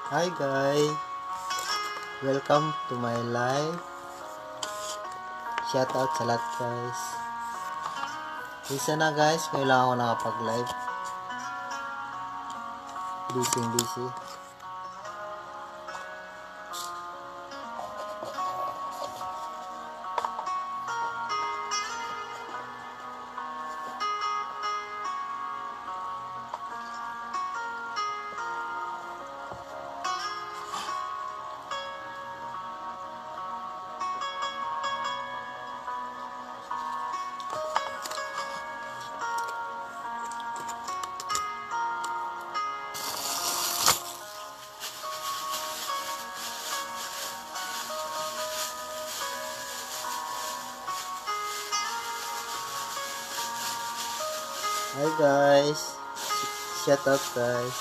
Hi guys, welcome to my live. Shout out sa lahat guys. Isa na guys, ngayon lang ako nakapag-live. Busy. Hi guys, shout out guys.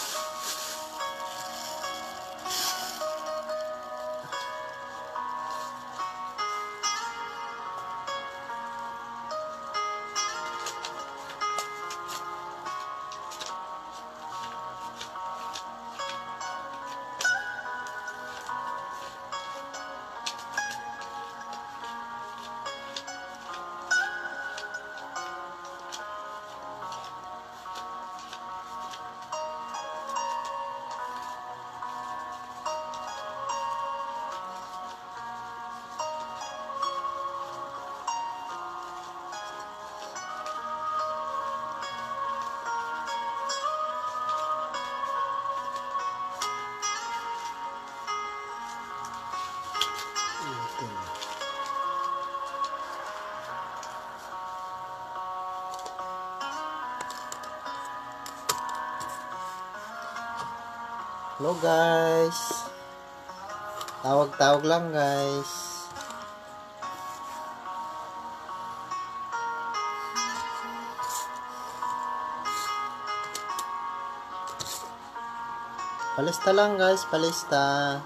Hello guys, tawag lang guys. Palista lang guys, palista.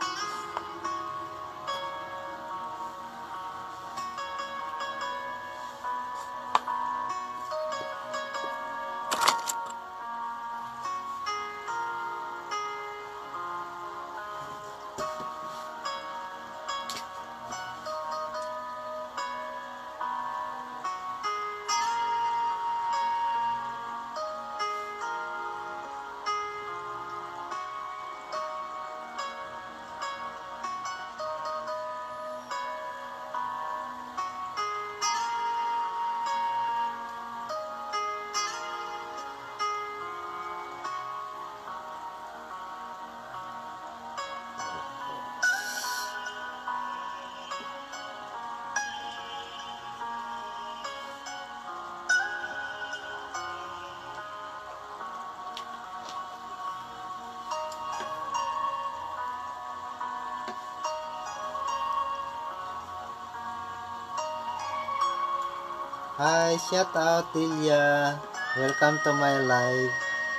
Hi, shout out Delia. Welcome to my live.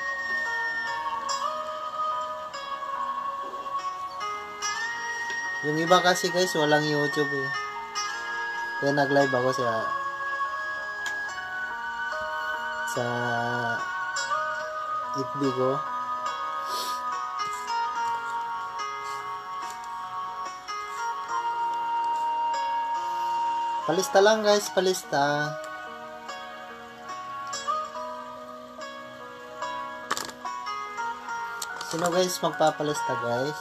Yung iba kasi guys, walang YouTube eh. Kaya nag-live ako sa FB ko. Palista lang guys, palista. Sino guys magpapalista guys?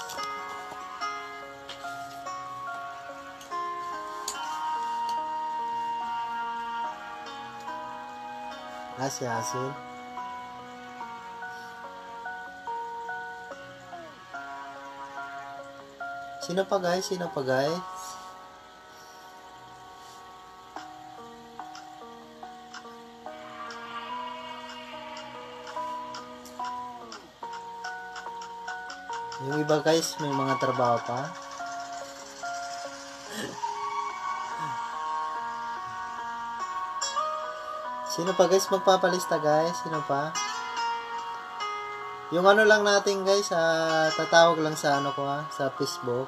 Si Asin. Sino pa guys? Yung iba guys, may mga trabaho pa. Sino pa guys magpapalista guys? Sino pa? Yung ano lang natin guys, tatawag lang sa ano ko sa Facebook.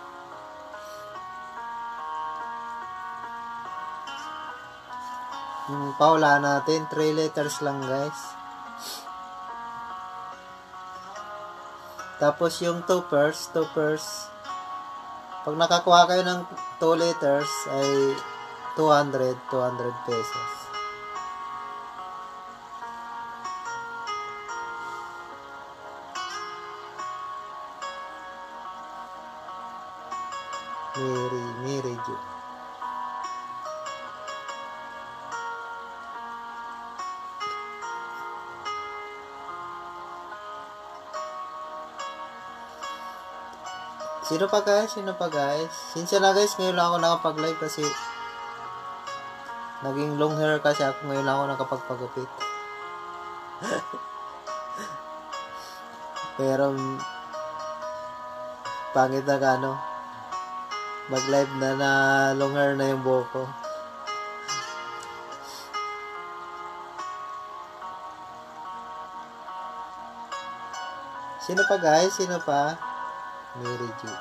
Yung paula natin, 3 letters lang guys. Tapos yung toppers, pag nakakuha kayo ng 2 liters ay 200 pesos. Mary Jo. Sino pa guys? Sinsya na guys, ngayon lang ako nakapag-live kasi naging long hair kasi ako, ngayon lang ako nakapagpagupit. Pero pangit na mag-live na long hair na yung buhok ko. Sino pa guys? Mary Jo.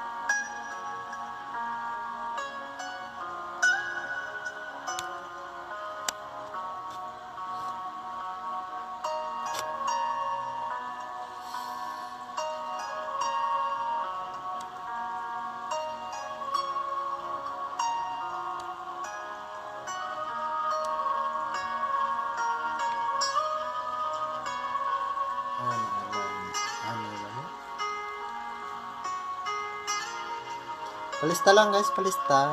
Palista lang guys, palista.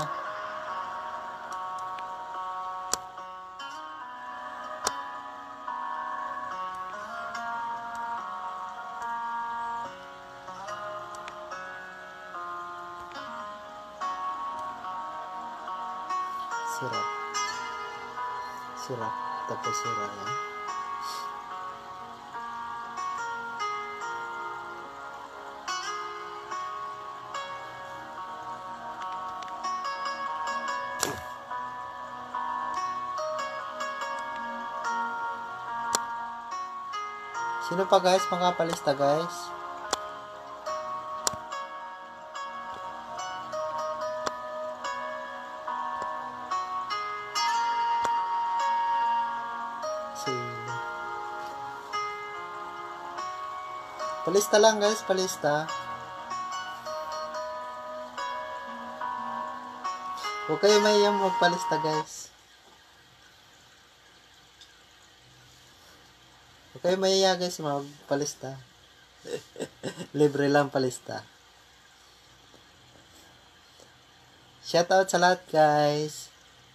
Sirap. Tapos sirap ya. Sino pa guys? Makapalista guys. Palista lang guys, palista. Huwag kayo mahiyang magpalista guys. Huwag kayo mahiya guys magpalista. Libre lang palista. Shoutout sa lahat guys.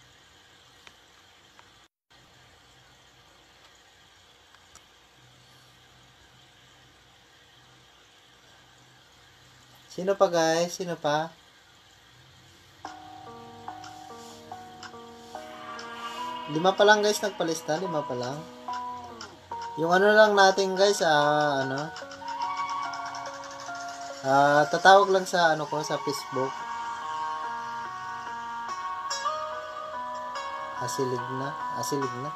Sino pa guys? Sino pa? Lima pa lang guys nagpalista. Lima pa lang. Yung ano lang natin guys, tatawag lang sa sa Facebook. Asilig na.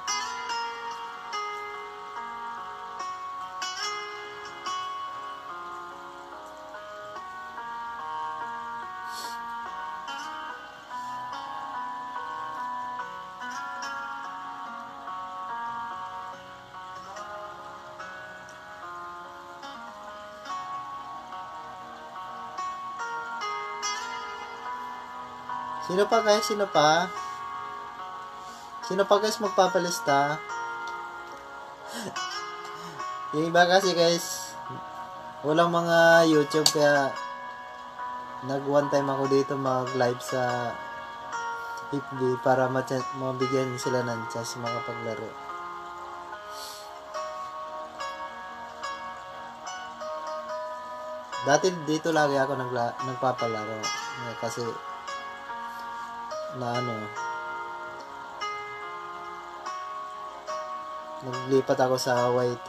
Sino pa guys? Sino pa guys magpapalista? Yung iba kasi guys, walang mga YouTube kaya nag one time ako dito mag live sa FB para mabigyan sila ng chance makapaglaro. Dati dito lagi ako nagpapalaro kasi naglipat ako sa YT.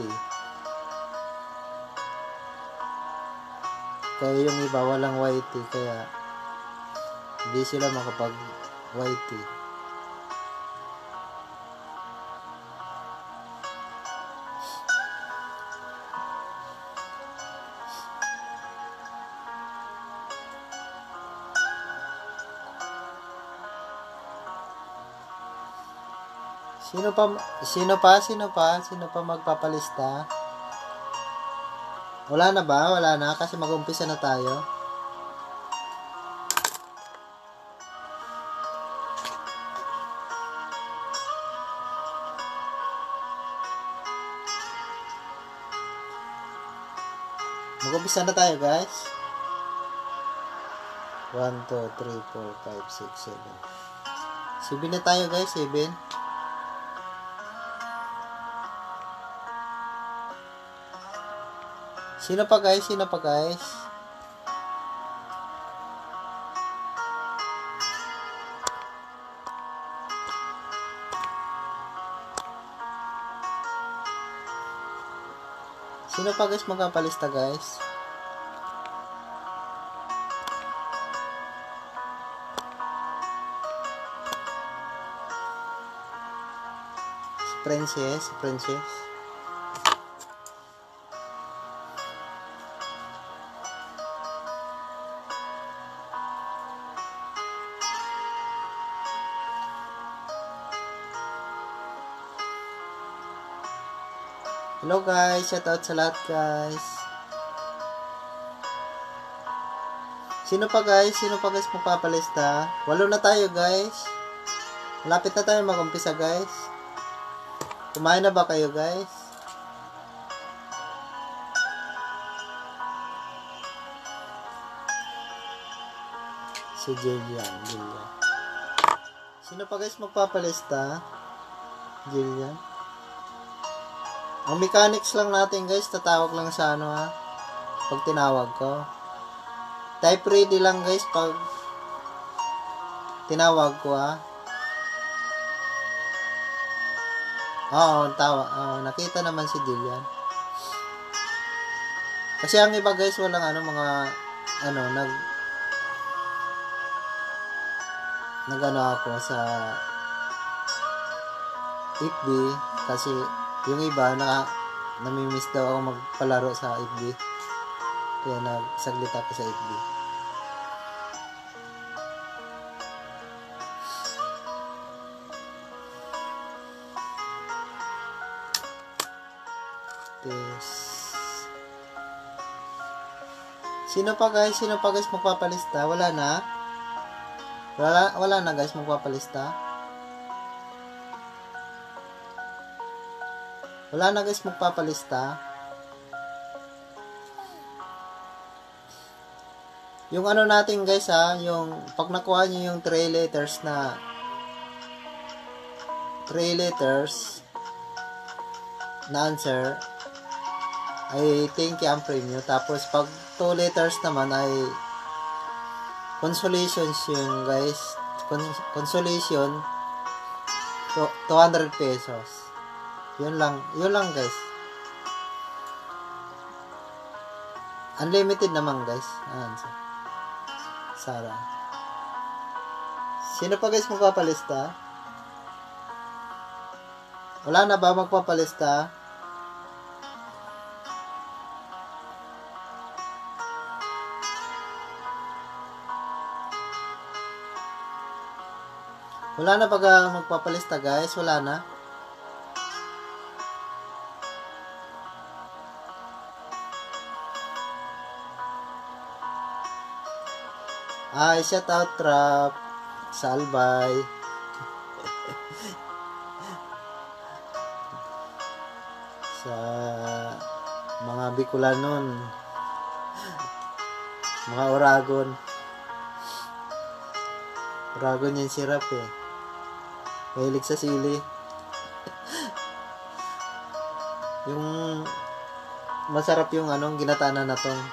Kaya yung iba walang YT kaya hindi sila makapag YT. Sino pa magpapalista? Wala na ba? Wala na kasi mag-umpisa na tayo. Mag-umpisa na tayo, guys. 1, 2, 3, 4, 5, 6, 7. 7 na tayo, guys. 7. Sino pa, guys? Sino pa, guys? Sino pa, guys, magpapalista, guys? Princess. Hello guys, shoutout sa lahat guys. Sino pa guys magpapalista? 8 na tayo guys. Malapit na tayo mag-umpisa guys. Kumain na ba kayo guys? Si Jillian. Sino pa guys magpapalista? Jillian. Ang mechanics lang natin guys, tatawag lang sa ano ha. Pag tinawag ko. Type ready lang guys pag tinawag ko ha. Oo, nakita naman si Jillian. Kasi ang iba guys, walang nag ako sa FB kasi yung iba namimiss daw ako magpalaro sa FB. Kaya nagsaglit ako sa FB. Sino pa guys magpapalista? Wala na guys magpapalista. Wala na guys magpapalista. Yung ano natin guys ha, yung pag nakuha nyo yung 3 letters na answer ay 10k ang premium. Tapos pag 2 letters naman ay consolations yun guys. Consolation 200 pesos. Yun lang guys. Unlimited naman guys. Sara. Sino pa guys magpapalista? Wala na ba magpapalista? Wala na ba magpapalista guys? Wala na. Ay, shout out Trap sa Albay. Sa mga Bicolanon, mga Oragon yung sirap eh. Mahilig sa sili. Yung masarap yung ginatanan na tong.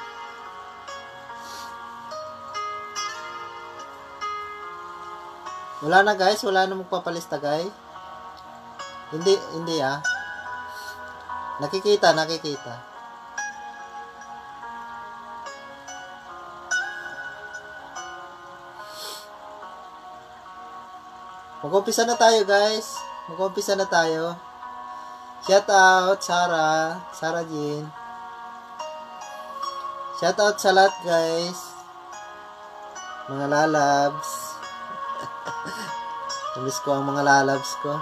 Wala na guys, wala na magpapalista guys. Hindi ah. Nakikita. Mag-umpisa na tayo guys. Shout out Sarah Jean. Shout out sa lahat guys. Mga lalabs. Namiss ko ang mga lalabs ko.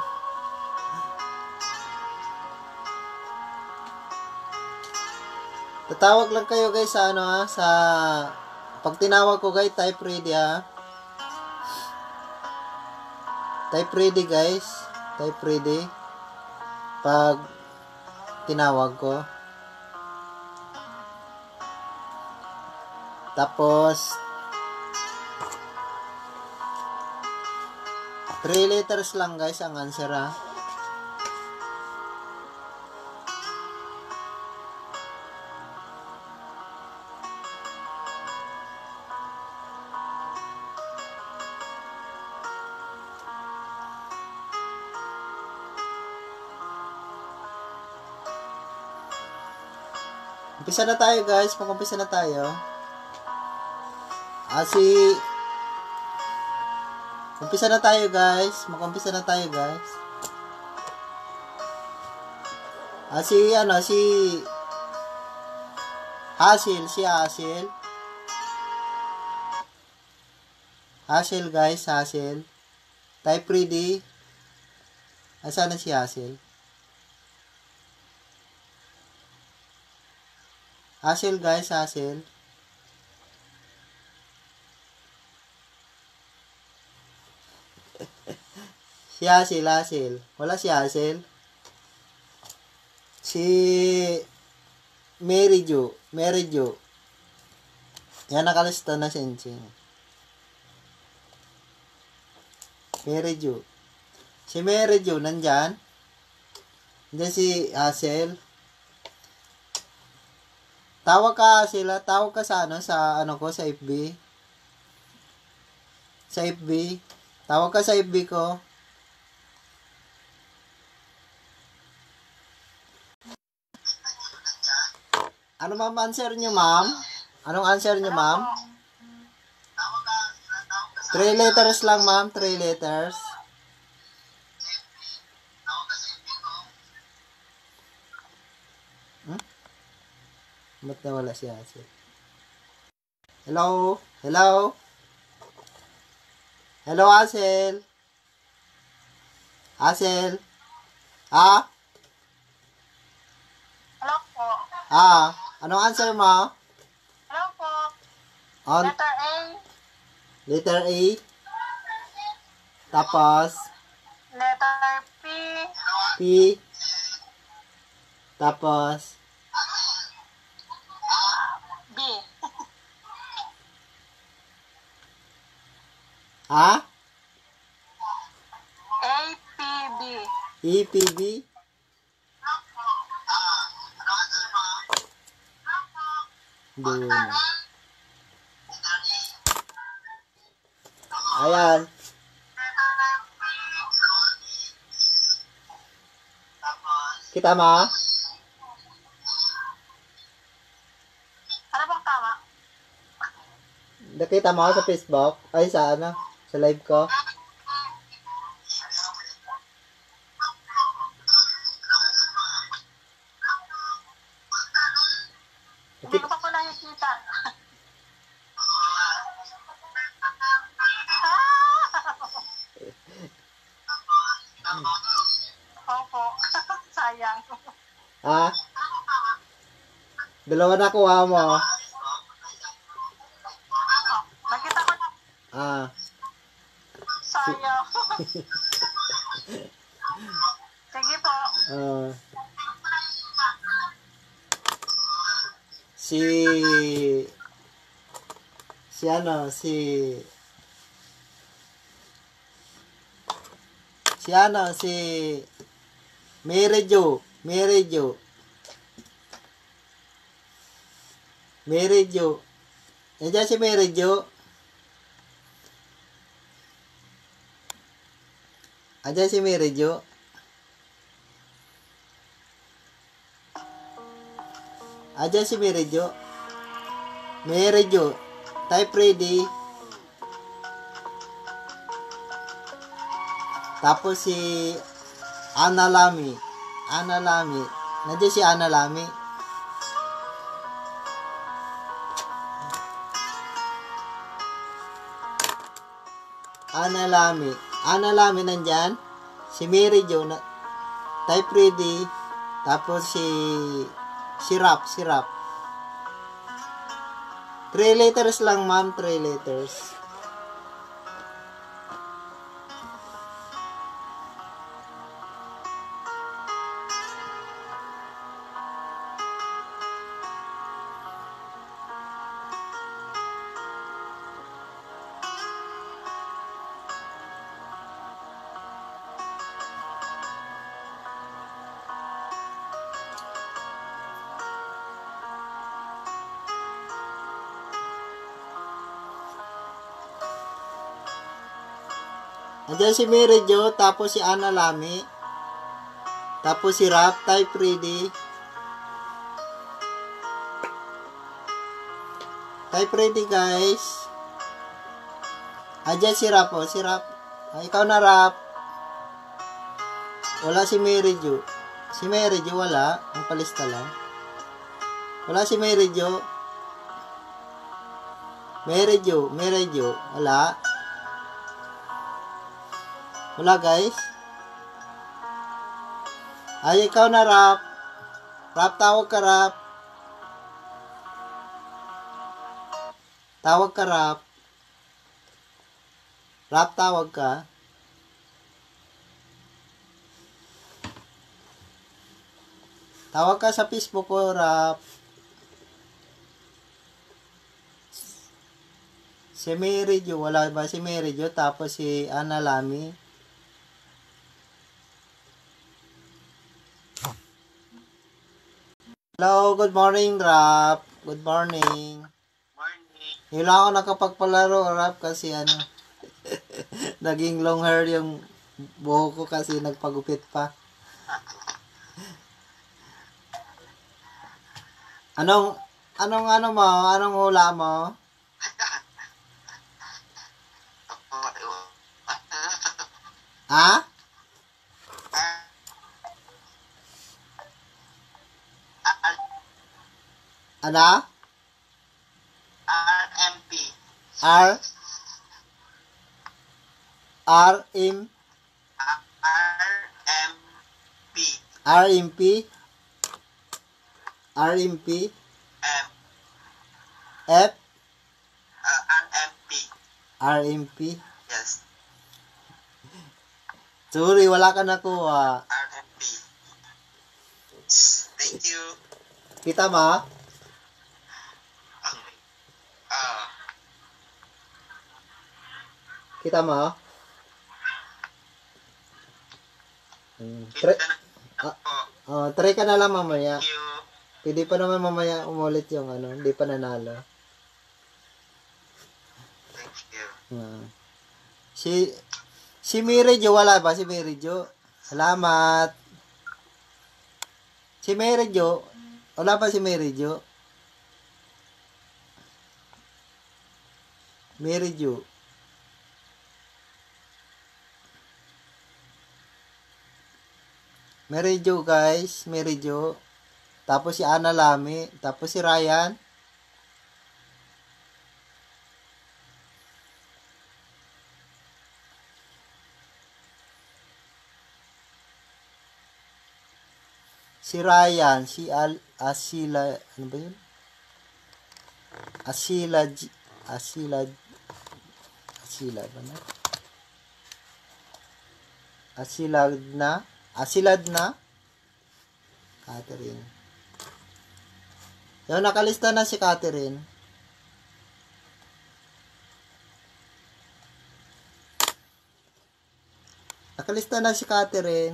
Tawag lang kayo guys sa ano ha, sa pag tinawag ko guys, type ready ha. Type ready guys. Type ready. Pag tinawag ko. Tapos 3 letters lang guys ang answer ha. Umpisa na tayo guys, mag-umpisa na tayo. Umpisa na tayo guys, mag-umpisa na tayo guys. Si Hasil, si Hasil. Hasil guys, Hasil. Type ready. Asan na si Hasil? Hasil guys, Hasil. Si Hasil. Wala si Hasil. Si Mary Jo. Yan nakalista na sensing. Mary Jo. Si Mary Jo, nandyan. Nandyan si Hasil. Tawag ka sila, tawag ka sa ano ko, sa FB. Sa FB. Tawag ka sa FB ko. Ano ma'am answer niyo, ma'am? Anong answer niyo, ma'am? 3 letters lang, ma'am. 3 letters. Ba't nawala si Hasil? Hello? Hello? Hello, Hasil? Hasil? Ah? Hello po. Anong answer mo? Hello po. On Letter A. letter A. Tapos Letter P. P. Tapos B. A. A, P, B. E, P, B. Doon. Ayan. Kita mo? Ano bang tama? Nakita mo sa Facebook? Ay, sa ano? Sa live ko? Hindi ko pa po nakikita. Opo. Sayang. Ha? Dalawa na kuha mo. Nakita ko na. Sayang. Sige po. Si Mary Jo. Nandiyan si Mary Jo. Andiyan si Mary Jo. Andiyan si Mary Jo. Mary Jo. Type ready. Tapos si Ana Lami. Nandiyan si Ana Lami. Ana Lami nandyan. Si Mary Jo. Type ready. Tapos si Rap. 3 liters lang, ma'am. 3 liters. Andiyan si Mary Jo, tapos si Ana Lami, tapos si Rap, type ready. Type ready, guys. Andiyan si Rap, oh, si Rap. Ay, ikaw na, Rap. Wala si Mary Jo. Si Mary Jo, wala. Ang palista lang. Wala si Mary Jo. Mary Jo, wala. Wala, guys. Ay, ikaw na, Rap. Rap, tawag ka, Rap. Tawag ka, Rap. Rap, tawag ka. Tawag ka sa Facebook ko, Rap. Si Mary Jo, wala ba si Mary Jo? Tapos si Ana Lami. Hello, good morning, Rap. Good morning. Morning. Hindi lang ako nakapagpalaro, Rap, kasi naging long hair yung buhok ko kasi nagpagupit pa. Anong hula mo? Ha? Ano? RMP. R? R M RMP. RMP? RMP? M. F? RMP. RMP? Yes. Sorry, wala ka nakuha. RMP. Thank you. Kita mo? Kita mo? Try, try ka na lang mamaya. Thank you. Pwede pa naman mamaya umulit yung hindi pa nanalo. Thank you. Si Mary Jo, wala ba si Mary Jo? Salamat. Si Mary Jo, wala ba si Mary Jo? Mary Jo. Mary Jo, guys. Mary Jo. Tapos si Ana Lami. Tapos si Ryan. Si Ryan. Si Asila. Ano ba yun? Asila ba na? Asilad na? Catherine. Yung nakalista na si Catherine. Nakalista na si Catherine.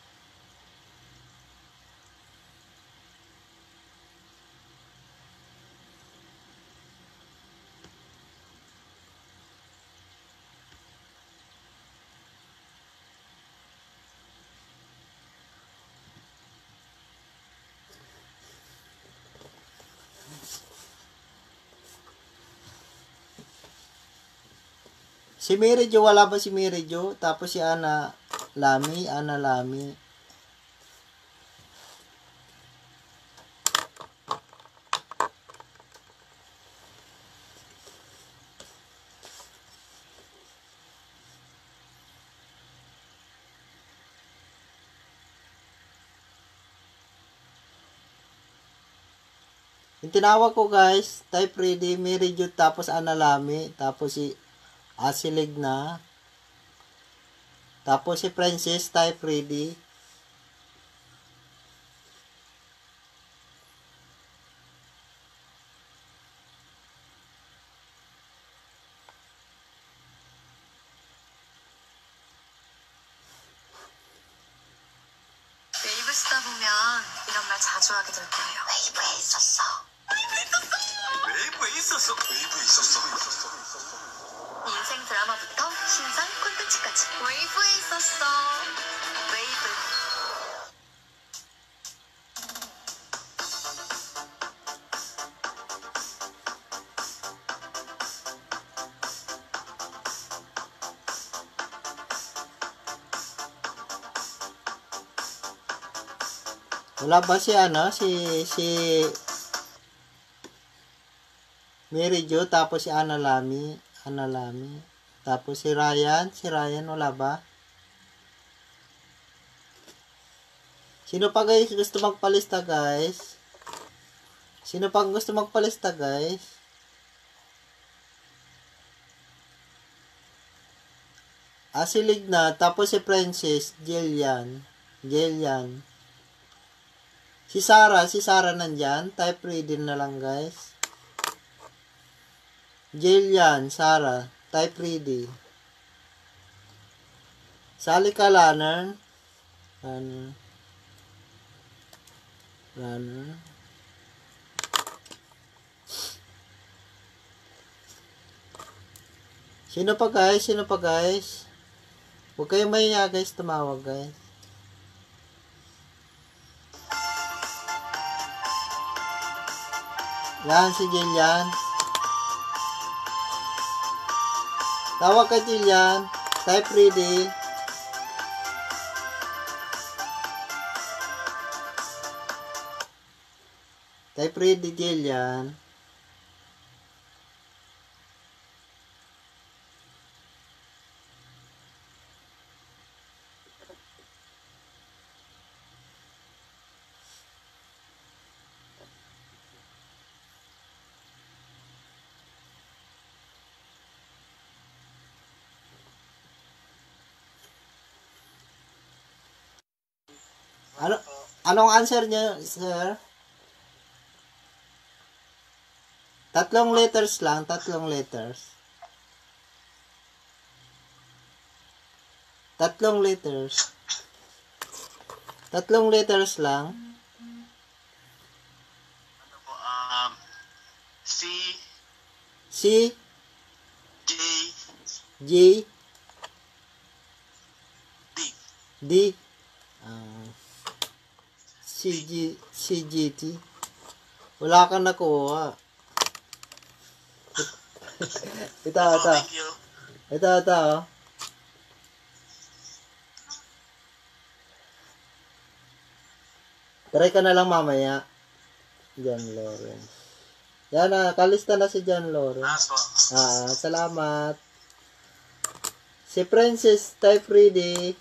Si Mary Jo, wala ba si Mary Jo? Tapos si Ana Lami. Yung tinawag ko guys, Type Ready, Mary Jude, tapos Analami, tapos si Asilig na, tapos si Princess, Type Ready. 웨이브 쓰다 보면 이런 말 자주 하게 될 거예요. 웨이브에 있었어. 웨이브에 있었어. 웨이브에 있었어. 인생 드라마부터 신상 콘텐츠까지 웨이브에 있었어. 웨이브. Wala ba si si Mary Jo, tapos si Analami, tapos si Ryan wala ba? Sino pa guys gusto magpalista guys? Sino pa gusto magpalista guys? Asilig na, tapos si Princess, Jillian. Si Sarah nandyan. Type reading na lang guys. Jillian, Sarah, type reading. Sali ka, Runner. Sino pa guys? Huwag kayong mahiya guys, tumawag guys. Yan, si Jillian. Tawag ka, Jillian. Type ready. Type ready, Jillian. Anong answer niyo, sir? Tatlong letters lang, Tatlong letters lang. C J D CGT. Wala kang nakuha. Ito. Oh. Try ka na lang mamaya. John Lawrence. Yan na, kalista na si John Lawrence. Salamat. Si Princess, type ready.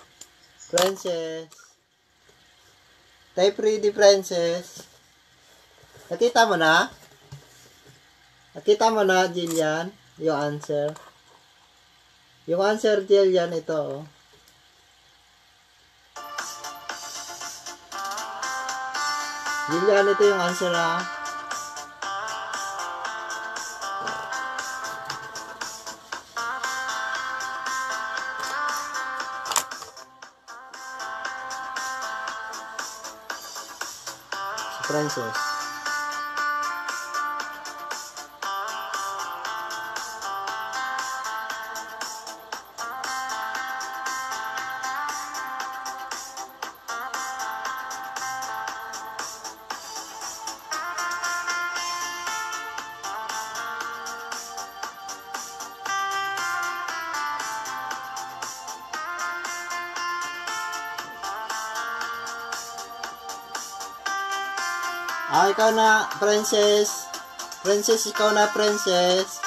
Type ready, Princess. Nakita mo na, Jillian? Yung answer. Jillian, ito. Oh. Jillian, ito yung answer, ha? Princess. Ikaw na, Princess. Ikaw na, Princess.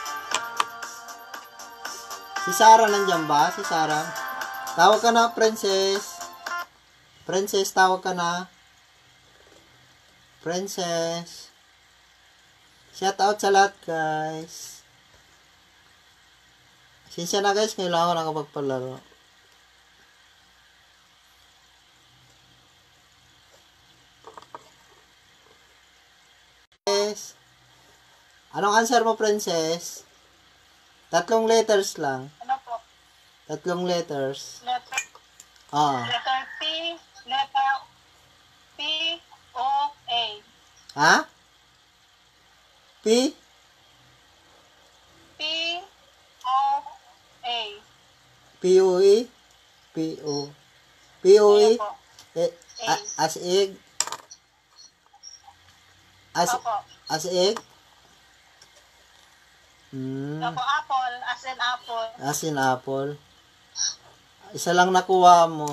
Si Sarah nandiyan ba? Si Sarah. Tawag ka na, Princess. Tawag ka na. Princess. Shout out sa lahat, guys. Sinsya na, guys. Ngayon lang ako nakapagpalaro. Yes. Anong answer mo, princess? 3 letters lang. Ano po? 3 letters. Letter, Ah. letter P, letter P, O, A. Ha? P? P, O, A. P-O-E? P-O. P-O-E? Ano po? Eh, as egg? Opo. As egg? Hmm. Opo, apple, as in apple. As in apple. Isa lang nakuha mo.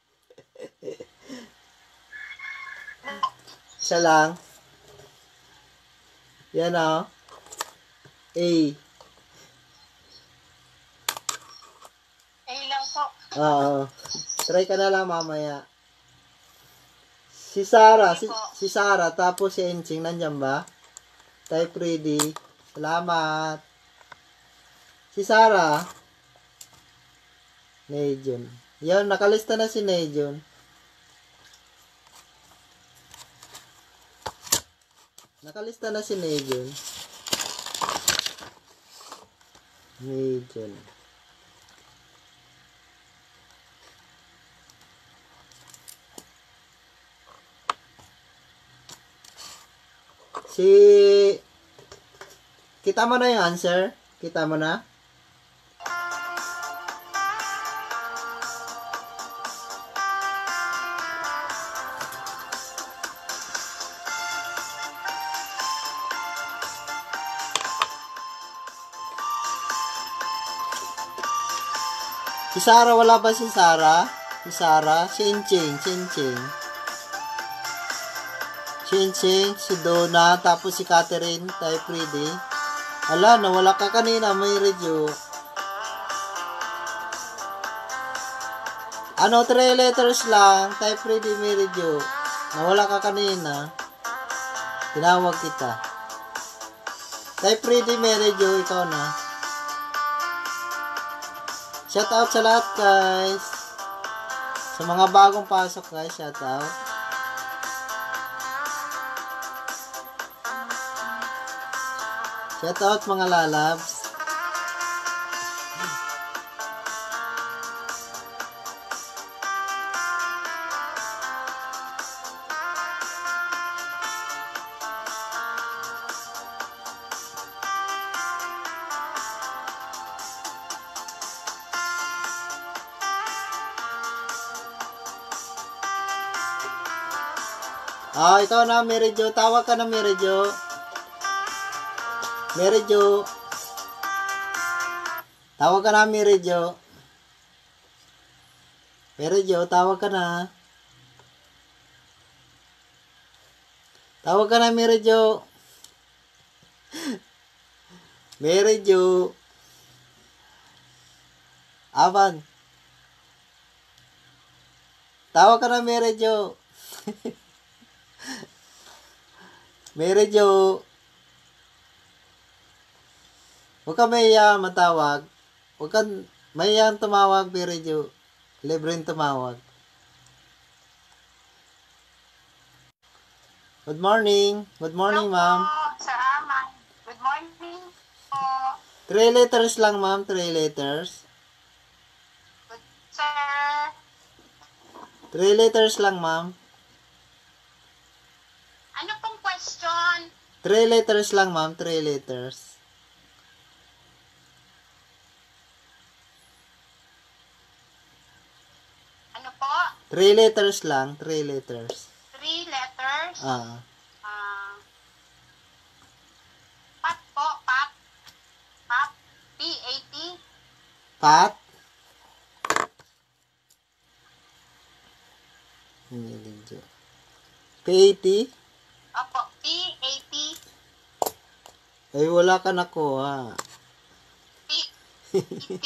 Isa lang. Yan o. A. A lang po. Oo. Try ka na lang mamaya. Si Sarah, si Sarah, tapos si Enching, nandyan ba? Type ready. Salamat. Si Sarah. Nejon. Yan, nakalista na si Nejon. Nakalista na si Nejon. Nejon. Kita mo na yung answer? Kita mo na? Si Sarah, wala ba si Sarah? Si Sarah, si Inching, si Donna, tapos si Catherine, type ready. Ala, nawala ka kanina, may review. Ano, 3 letters lang, type ready, may review. Nawala ka kanina. Tinawag kita. Type ready, may review, ikaw na. Shout out sa lahat, guys. Sa mga bagong pasok, guys, shout out. Shout out mga lalabs. Ikaw na, Mary Jo. Tawag ka na, Mary Jo. Mary Jo. Tawag ka na, Mary Jo. Mary Jo, tawag ka na. Tawag ka na, Mary Jo. Mary Jo. Aban. Tawag ka na, Mary Jo. Mary Jo. Huwag ka mahiya matawag. Huwag ka mahiyang tumawag, Mary Jo. Libreng tumawag. Good morning. Good morning, ma'am. Sir Aman. Good morning po. 3 letters lang, ma'am. 3 letters. Good, sir. 3 letters lang, ma'am. Ano pong question? 3 letters lang, ma'am. 3 letters. Ano po? 3 letters lang. 3 letters. 3 letters? Ah. Pat po, pat. Pat. P-A-T. Pat. P-A-T. Opo, P-A-T. Ay, wala ka nakuha. P-P.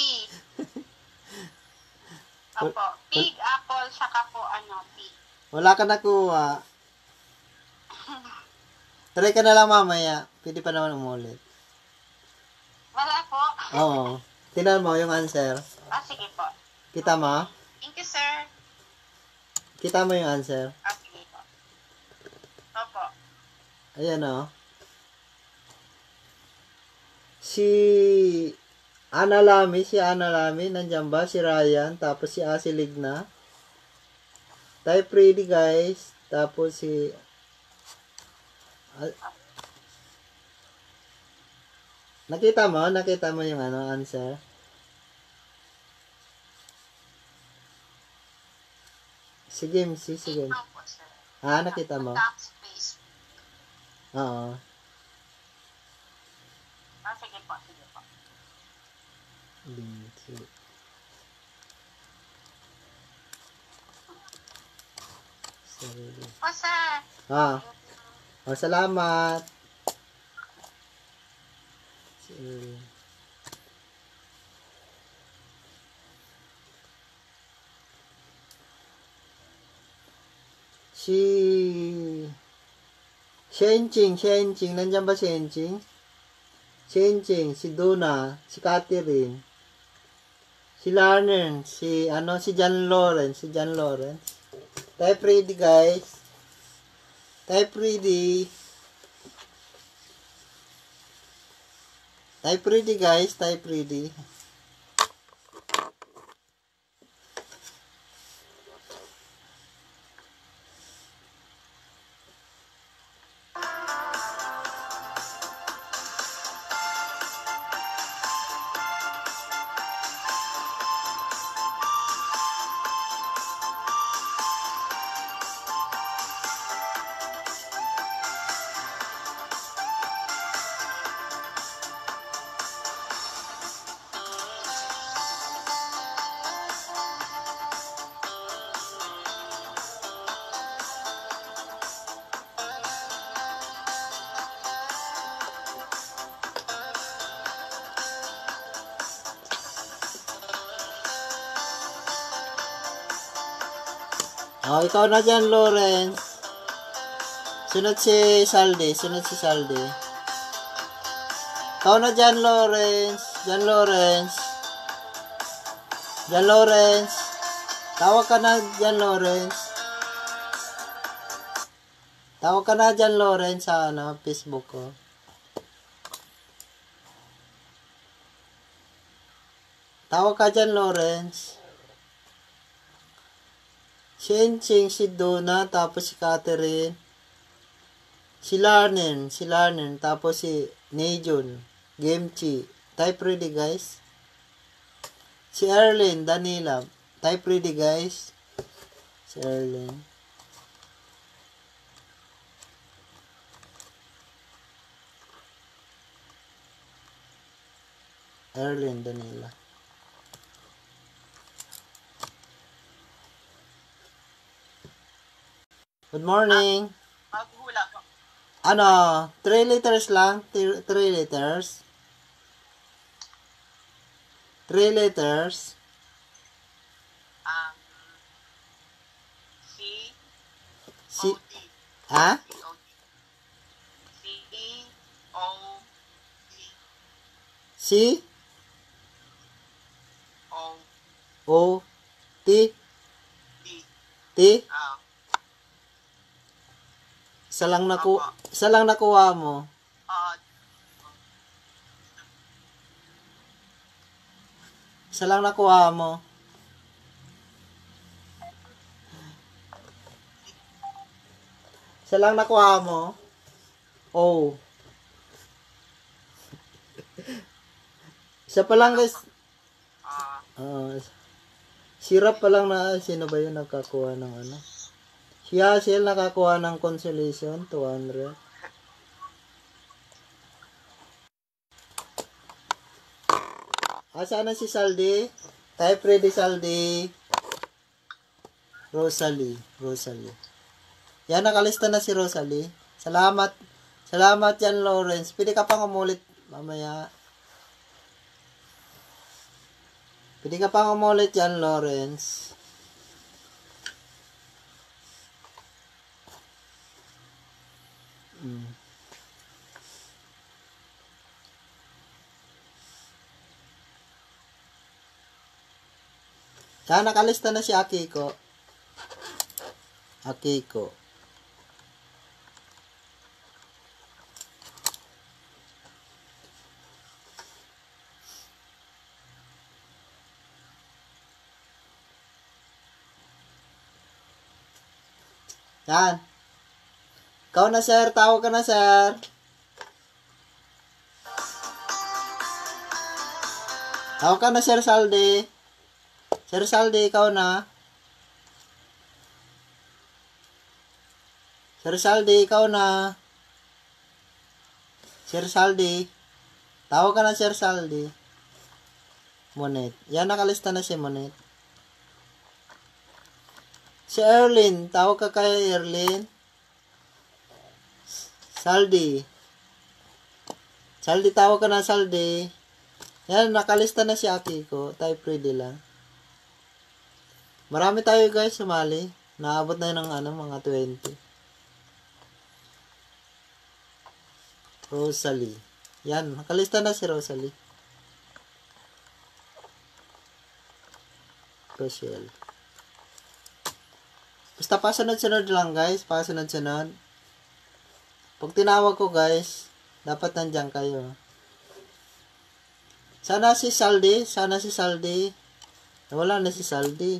Opo, pig, apple, saka po P. Wala ka nakuha. Try ka na lang mamaya. Pwede pa naman umulit. Wala po. Oo. Tingnan mo yung answer. Sige po. Kita mo? Thank you, sir. Kita mo yung answer? Sige po. Opo. Ayan o. Si Ana Lamy, nandiyan ba? Si Ryan, tapos si Asi Ligna. Type ready guys. Tapos si... Nakita mo? Nakita mo yung answer? Si Gimsy, si Gimsy. Opo, sir. Nakita mo? Space. Oo. Sige po, sige po. Gimsy. Sorry. Po, sir. Salamat. Si... Shenching, nandiyan ba Shenching? Shenching, si Duna, si Catherine, si Larner, si John Lawrence, Type ready guys. Type ready. Type ready guys, type ready. Ikaw na dyan, Lawrence. Sunod si Saldi. Ikaw na dyan, Lawrence. Tawag ka na dyan, Lawrence. Sa Facebook ko. Tawag ka dyan, Lawrence. Shenching, si Donna, tapos si Catherine, si Larnen, tapos si Nejun, Gemchi. Type ready guys. Si Erlyn, Danila. Type ready guys. Si Erlyn. Danila. Good morning. Maghula po. 3 letters lang? 3 letters? 3 letters? C. O. D. C? O. O? T? D. T? Isa lang nakuha mo. Isa lang nakuha mo. Isa lang nakuha mo. Oh. Isa pa lang guys. Sirap pa lang na sino ba yun nakakuha ng ano? Si Hazel nakakuha ng consolation 200. Saan na si Saldi? Type ready Saldi. Rosalie. Yan, nakalista na si Rosalie. Salamat yan, Lawrence. Pwede ka pang umulit mamaya. Yan, Lawrence. Kaya nakalista na si Akiko. Akiko. Yan. Ikaw na, sir. Tawag ka na, sir. Tawag ka na, Sir Saldi. Sir Saldi, ikaw na. Sir Saldi, ikaw na. Sir Saldi. Tawag ka na, Sir Saldi. Monet. Yan, nakalista na si Monet. Si Erlyn. Tawag ka kay Erlyn. Saldi. Saldi, tawag ka na, Saldi. Yan, nakalista na si Akiko. Type ready lang. Marami tayo guys sumali. Naabot na ng mga 20. Rosalie. Yan, nakalista na si Rosalie. Rochelle. Basta pasunod-sunod lang guys. Pasunod-sunod. Pag tinawag ko guys, dapat nandiyan kayo. Sana si Saldi. Sana si Saldi. Wala na si Saldi.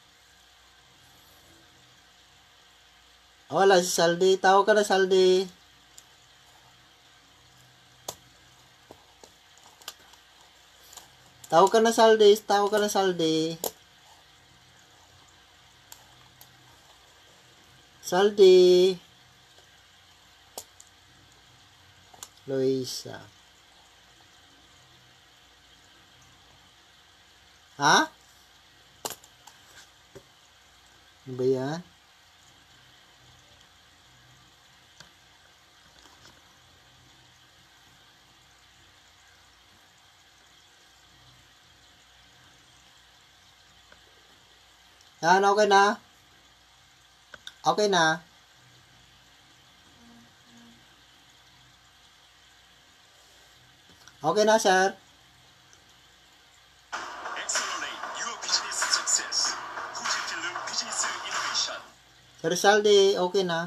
Wala si Saldi. Tawag ka na, Saldi. Tawag ka na, Saldi. Tawag ka na, Saldi. Saldi. Loisa. Ha? Ano ba yan? Yan, okay na? Okay na? Okay na, sir? Accelerate your business success. Fujifilm Business Innovation. Sir Saldi, okay na?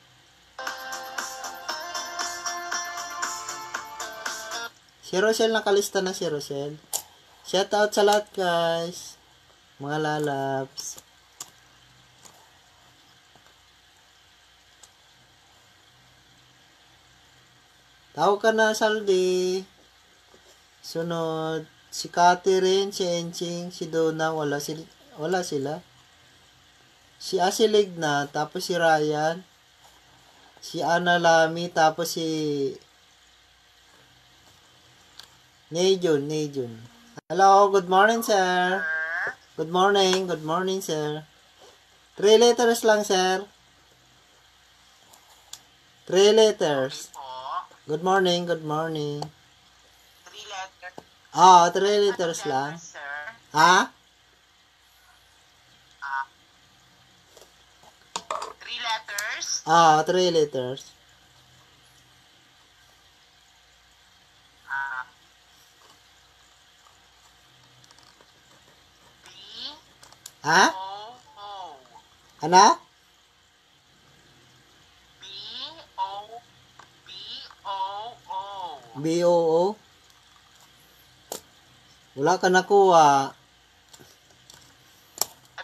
Si Rochelle, nakalista na si Rochelle. Shout out sa lahat, guys. Mga lalabs. Tawag ka na, Saldi. Sunod. Si Catherine, si Enching, si Donna, wala sila. Si Asilig na, tapos si Ryan. Si Ana Lamy, tapos si Nejun. Hello, good morning, sir. Good morning, sir. 3 letters lang, sir. 3 letters. Po. Good morning. 3 letters. 3 letters lang. Sir. Ha? 3 letters. 3 letters. B Ha? O O. Ano? B O B O O. B-O-O? Wala ka nakuha. Ay,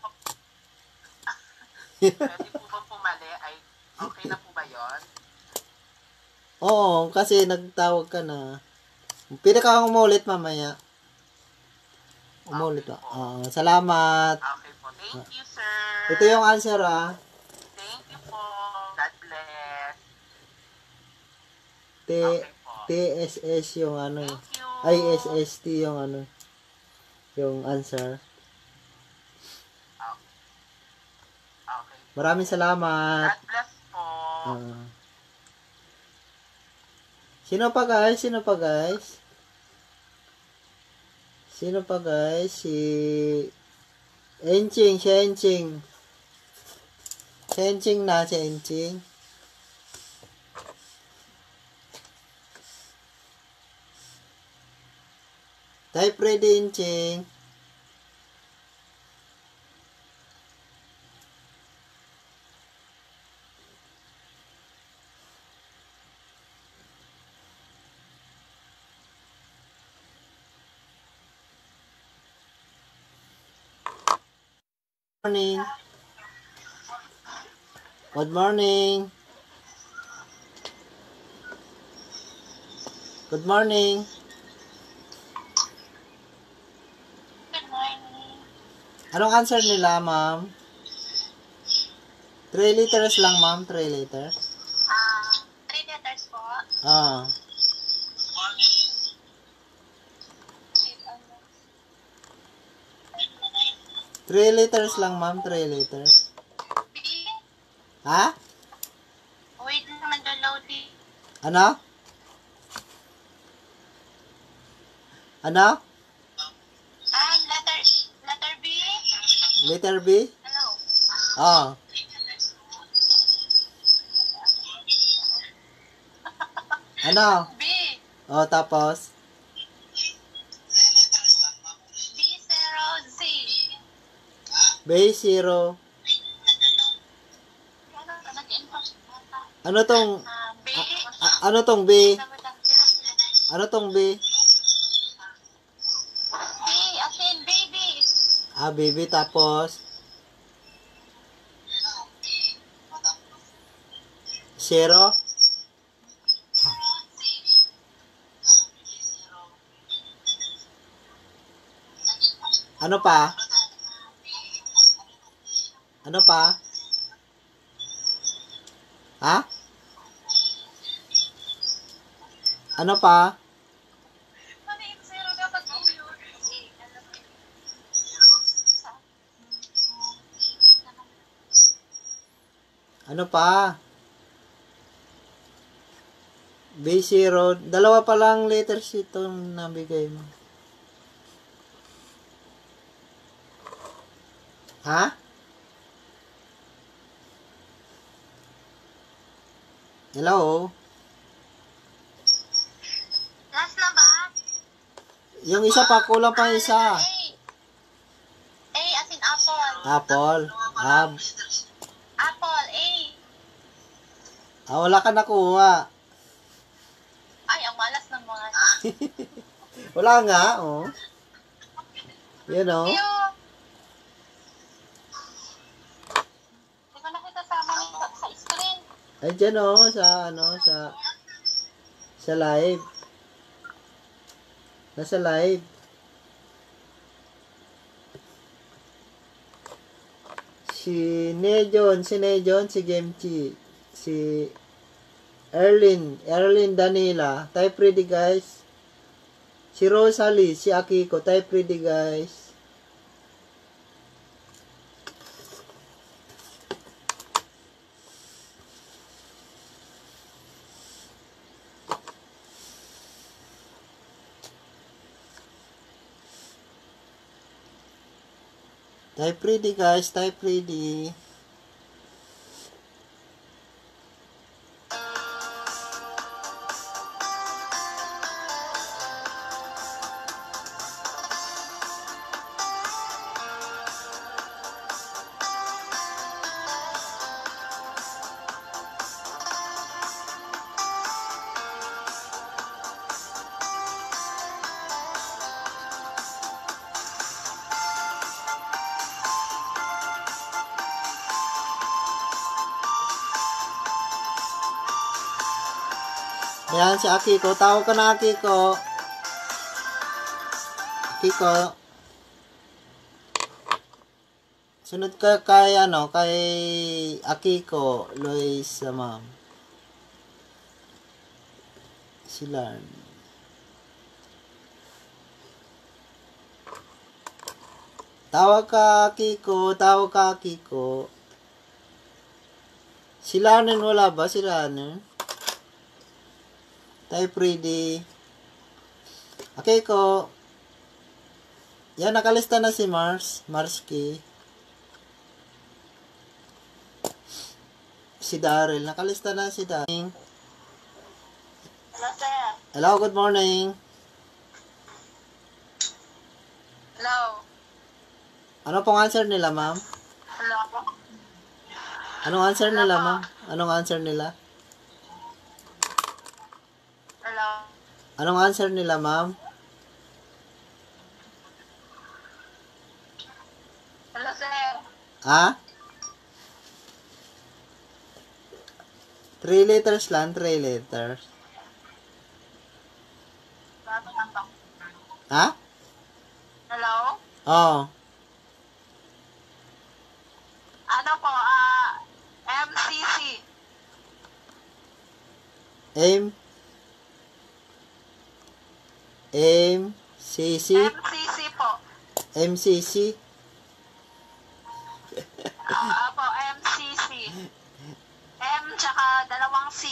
pwede po ba pumali? Ay, okay na po ba yun? Oo, kasi nagtawag ka na. Pwede ka umulit mamaya. Umulit ba? Salamat. Okay po. Thank you, sir. Ito yung answer, Thank you po. God bless. T Okay po. TSS yung Thank you. ay SST yung yung answer. Okay. Maraming salamat. God bless po. Sino pa guys? Si Enching, si Enching. Si Enching. Type ready, Enching. Morning. Good morning. Good morning. Good morning. Anong answer nila, ma'am? 3 liters lang, ma'am. 3 liters. 3 letters po. Ah. B. 3 liters lang, ma'am. 3 liters. Ha? Wait lang, nag-loading. Ano? Ano? Letter B. Letter B? Hello. Ah. Ano? B. Oh, tapos? B0Z. B0. Ano tong, B. ano tong B? Ano tong B? B as in baby. Ah, baby, tapos? Zero? Ano pa? Ano pa? Ha? Ano pa? Ano yung zero dapat po yun? Ano pa? B0. Dalawa pa lang letters itong nabigay mo. Ha? Hello? Last na ba? Yung isa pa, kulang pa isa. A as in apple. Apple. Ah, Apple, A. wala ka nakuha. Ay, ang malas ng mga. Wala nga, oh. Yun, oh. Yo. Hindi ko nakita sa screen. Ay, dyan, oh, sa, ano, sa live. Nasa live. Si Nejon, si Gemchi, si Erlin Danila, type ready guys. Si Rosalie, si Akiko, type ready guys. Type ready guys, type ready. Ayan, si Akiko. Tawag ka na, Akiko. Akiko. Sunod ka kay, ano, kay Akiko. Lois, ma'am. Si Larn. Tawag ka, Akiko. Tawag ka, Akiko. Si Larnen wala ba? Si Larnen? Type ready. Okay ko. Yan, nakalista na si Marski. Si Daryl. Nakalista na si Daryl. Hello, sir. Hello, good morning. Hello. Ano pong answer nila, ma'am? Hello po. Anong answer nila, ma'am? Anong answer nila? Hello. Anong answer nila, ma'am? Hello, sir. Ah? 3 letters lang, 3 letters. Ha? Hello? Oh. Ano po, MCC. M. MCC. MCC po. MCC. Apo, MCC. M tsaka dalawang C.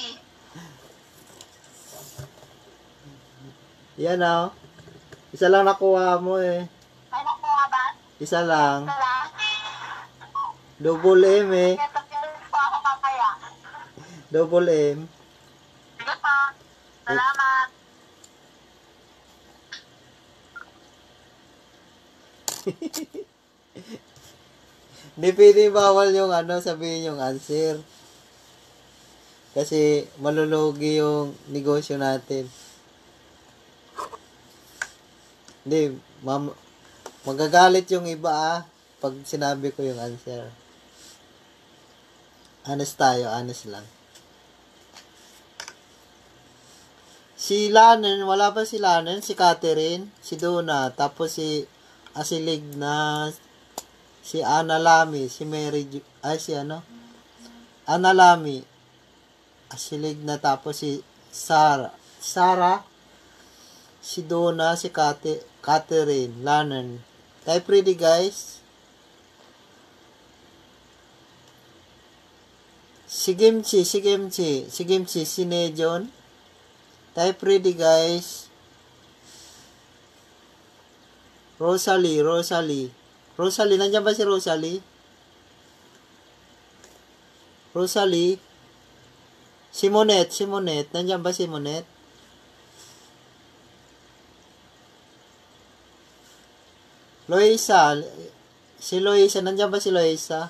Yan oh. Isa lang nakuha mo eh. Ano po nga ba? Isa lang. Salamat. Double M eh. Ito po ako mamaya. Double M. Sige po. Salamat. Hindi pwede bawal yung ano, sabihin yung answer. Kasi malulugi yung negosyo natin. Hindi, magagalit yung iba pag sinabi ko yung answer. Honest tayo, honest lang. Si Lanen, wala pa si Lanen, si Catherine, si Donna, tapos si Asilig na si Ana Lamy, si Mary, si ano? Ana Lamy, Asilig na, tapos si Sarah, si Donna, si Catherine, Lanen. Type ready guys. Si Kimchi, si Nejon. Type ready guys. Rosalie, nandiyan ba si Rosalie? Simonet, nandiyan ba si Simonet? Loisa, nandiyan ba si Loisa?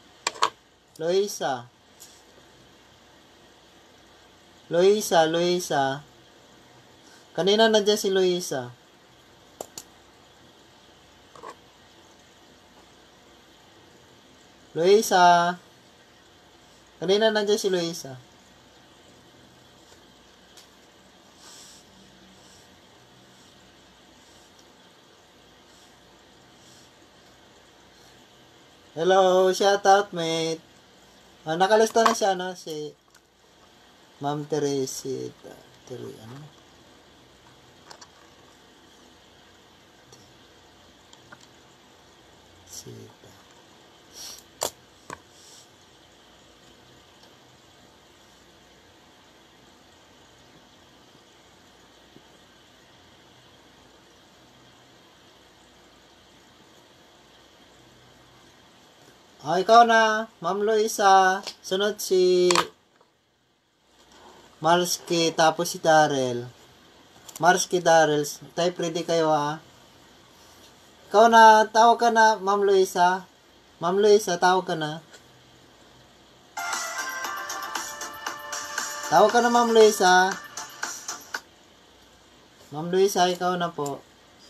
Loisa. Kanina nandiyan si Loisa. Kanina nandiyan si Loisa. Hello, shout out mate. Nakalista na siya si Ma'am Teresita. Sita. Ikaw na, Ma'am Loisa. Sunod si Marski, tapos si Darrell. Darrell. Type ready kayo ha. Ikaw na, tawag ka na, Ma'am Loisa. Tawag ka na. Ma'am Loisa. Ikaw na po.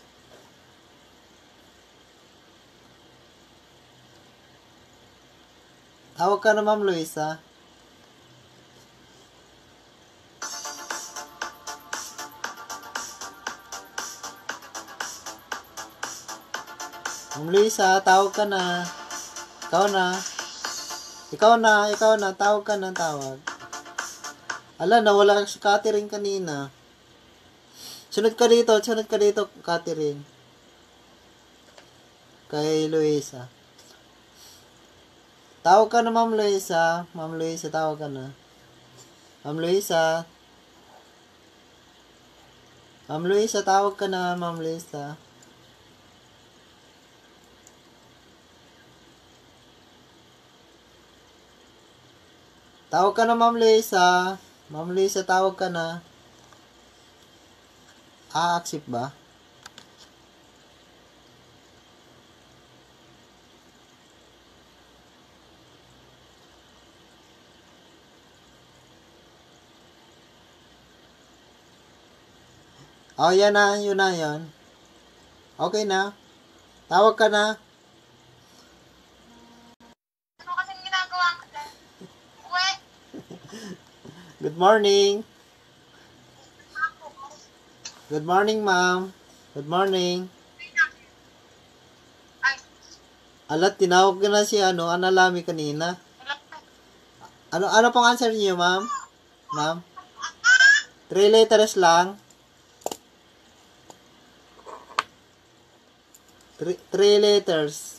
Tawag ka na, Ma'am Loisa. Ma'am Luisa, tawag ka na. Ikaw na, tawag ka na, tawag. Ala, nawala si Catherine kanina. Sunod ka dito, Catherine. Kay Luisa. Tawag ka na, Ma'am Luisa. Tawag ka na. Ma'am Luisa, tawag ka na, Ma'am Luisa. Tawag ka na, Ma'am Luisa. Tawag ka na. Accept ba? Yan na, yun. Okay na. Tawag ka na. morning. Good morning, ma'am. Good morning. Alat, tinawag ko na si Analami kanina. Ano pong answer niyo, ma'am? Ma'am? 3 letters lang. 3 letters.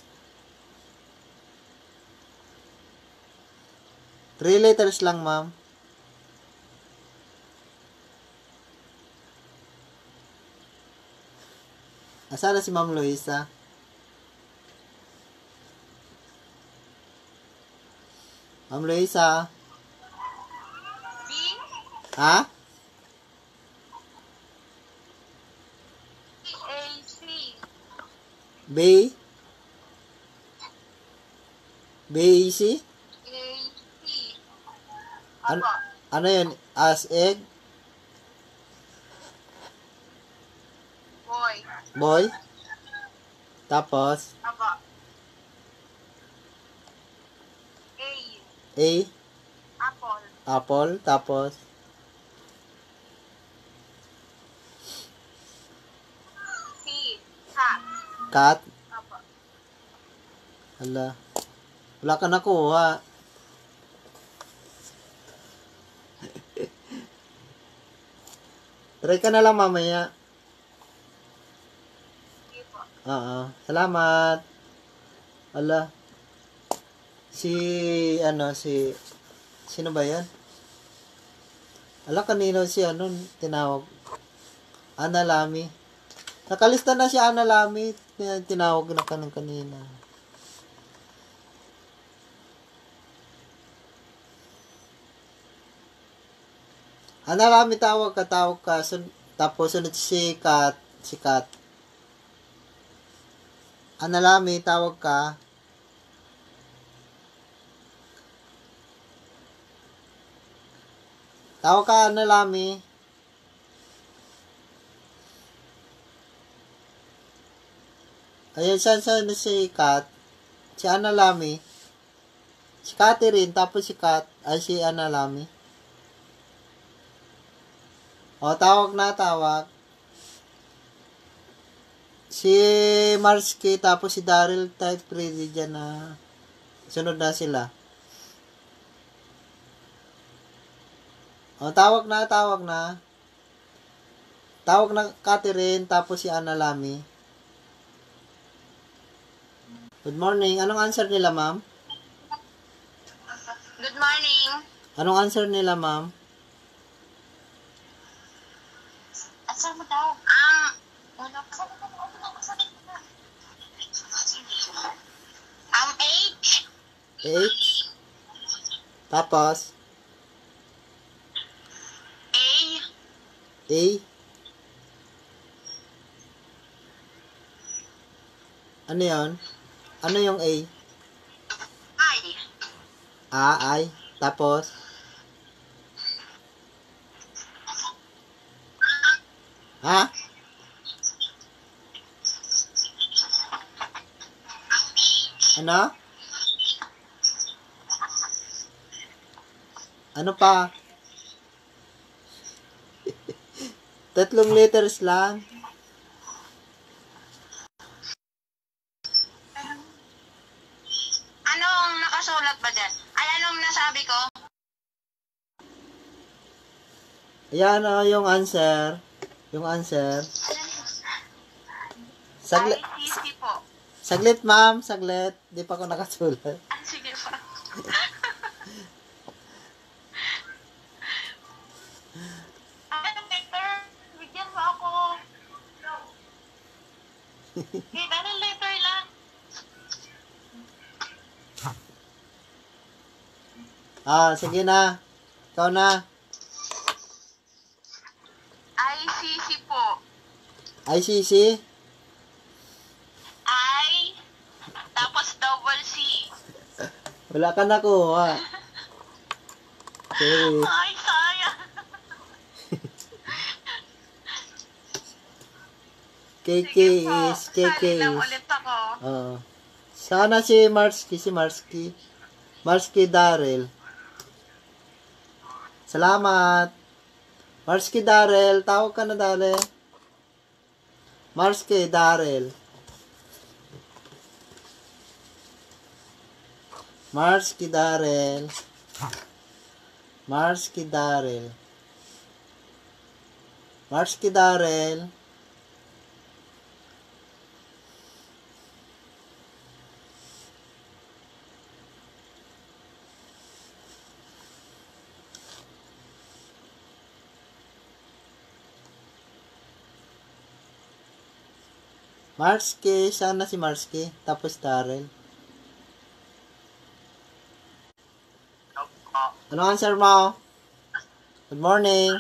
3 letters lang, ma'am. Asa na si Ma'am Luisa? Ma'am Luisa? B? Ha? A, C. B? B-E-C? A, C. Ano yun? As egg? Boy. Boy? Tapos? Aba. A. A? Apple. Apple? Tapos? C. Cat. Cat? Aba. Hala. Wala ka nakuha. Try ka na lang mamaya. Sige po. Oo. Salamat. Hala. Sino ba yan? Hala, kanino si tinawag? Analami. Nakalista na si Analami. Tinawag na kanina. Analami, tawag ka. Tapos sunod si Kat. Analami, tawag ka. Tawag ka, Analami. Ayun, saan si Kat? Si Analami. Si Catherine, tapos si Kat. Ay, si Analami. O, tawag. Si Marsky, tapos si Daryl, type ready dyan na. Sunod na sila. O, tawag na. Tawag na Catherine, tapos si Analami. Good morning. Anong answer nila, ma'am? Good morning. Anong answer nila, ma'am? Answer mo daw. H. H. Tapos, A. A. Ano yun? Ano yung A? I. I. Tapos, ha? Ano? Ano pa? 3 letters lang. Anong nakasulat ba dyan? Ay, anong nasabi ko? Ayan yung answer. Yung answer. ICC po. Saglit, ma'am. Saglit. Di pa ako nakasulat. Sige po. Anong letter? Bigyan mo ako. Wait, anong letter lang? Sige na. Ikaw na. ICC po. ICC? I, tapos double C. Wala ka nakuha. Okay. Ay, sayang. KK Sige po, is, KK sali lang is. ulit ako. Sana si Marsky Daryl. Salamat. Marski Darrell. Tawag ka na, Darrell. Marski Darrell. Marski Darrell. Marski Darrell. Marski Darrell. Marski, sana si Marski. Tapos Darrell. Ano answer mo? Good morning.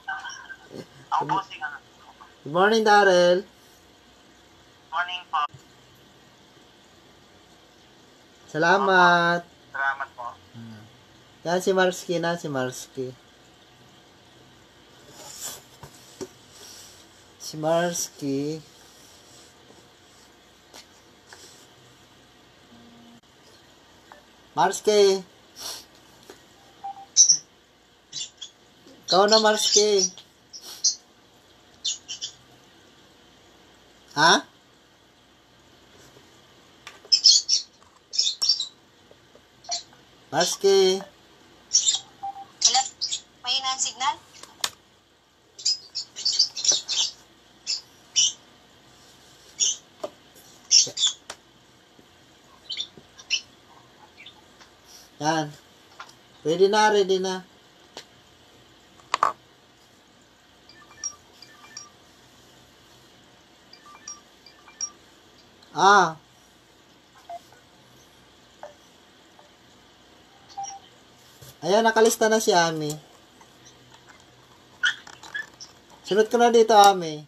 Good morning, Darrell. Morning po. Salamat. Salamat po. Yan si Marski na, si Marski. Si Marski. Marski. Ikaw na, Marski. Ha? Marski. Wala, mahina ang signal? Yan. Ready na, ready na. Ah. Ayan, nakalista na si Ami. Sunod ko na dito, Ami.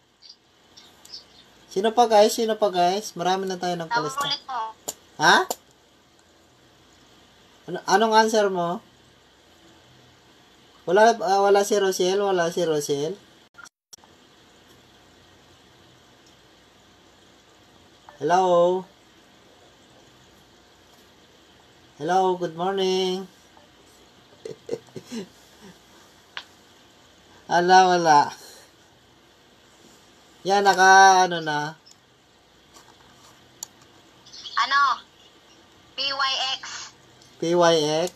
Sino pa, guys? Sino pa, guys? Marami na tayo ng Tawag kalista. ulit mo. Ha? Anong answer mo? Wala si Rosel? Wala si Rosel? Hello? Hello, good morning. Wala. Yan, ano na. Ano? PYX. PYX.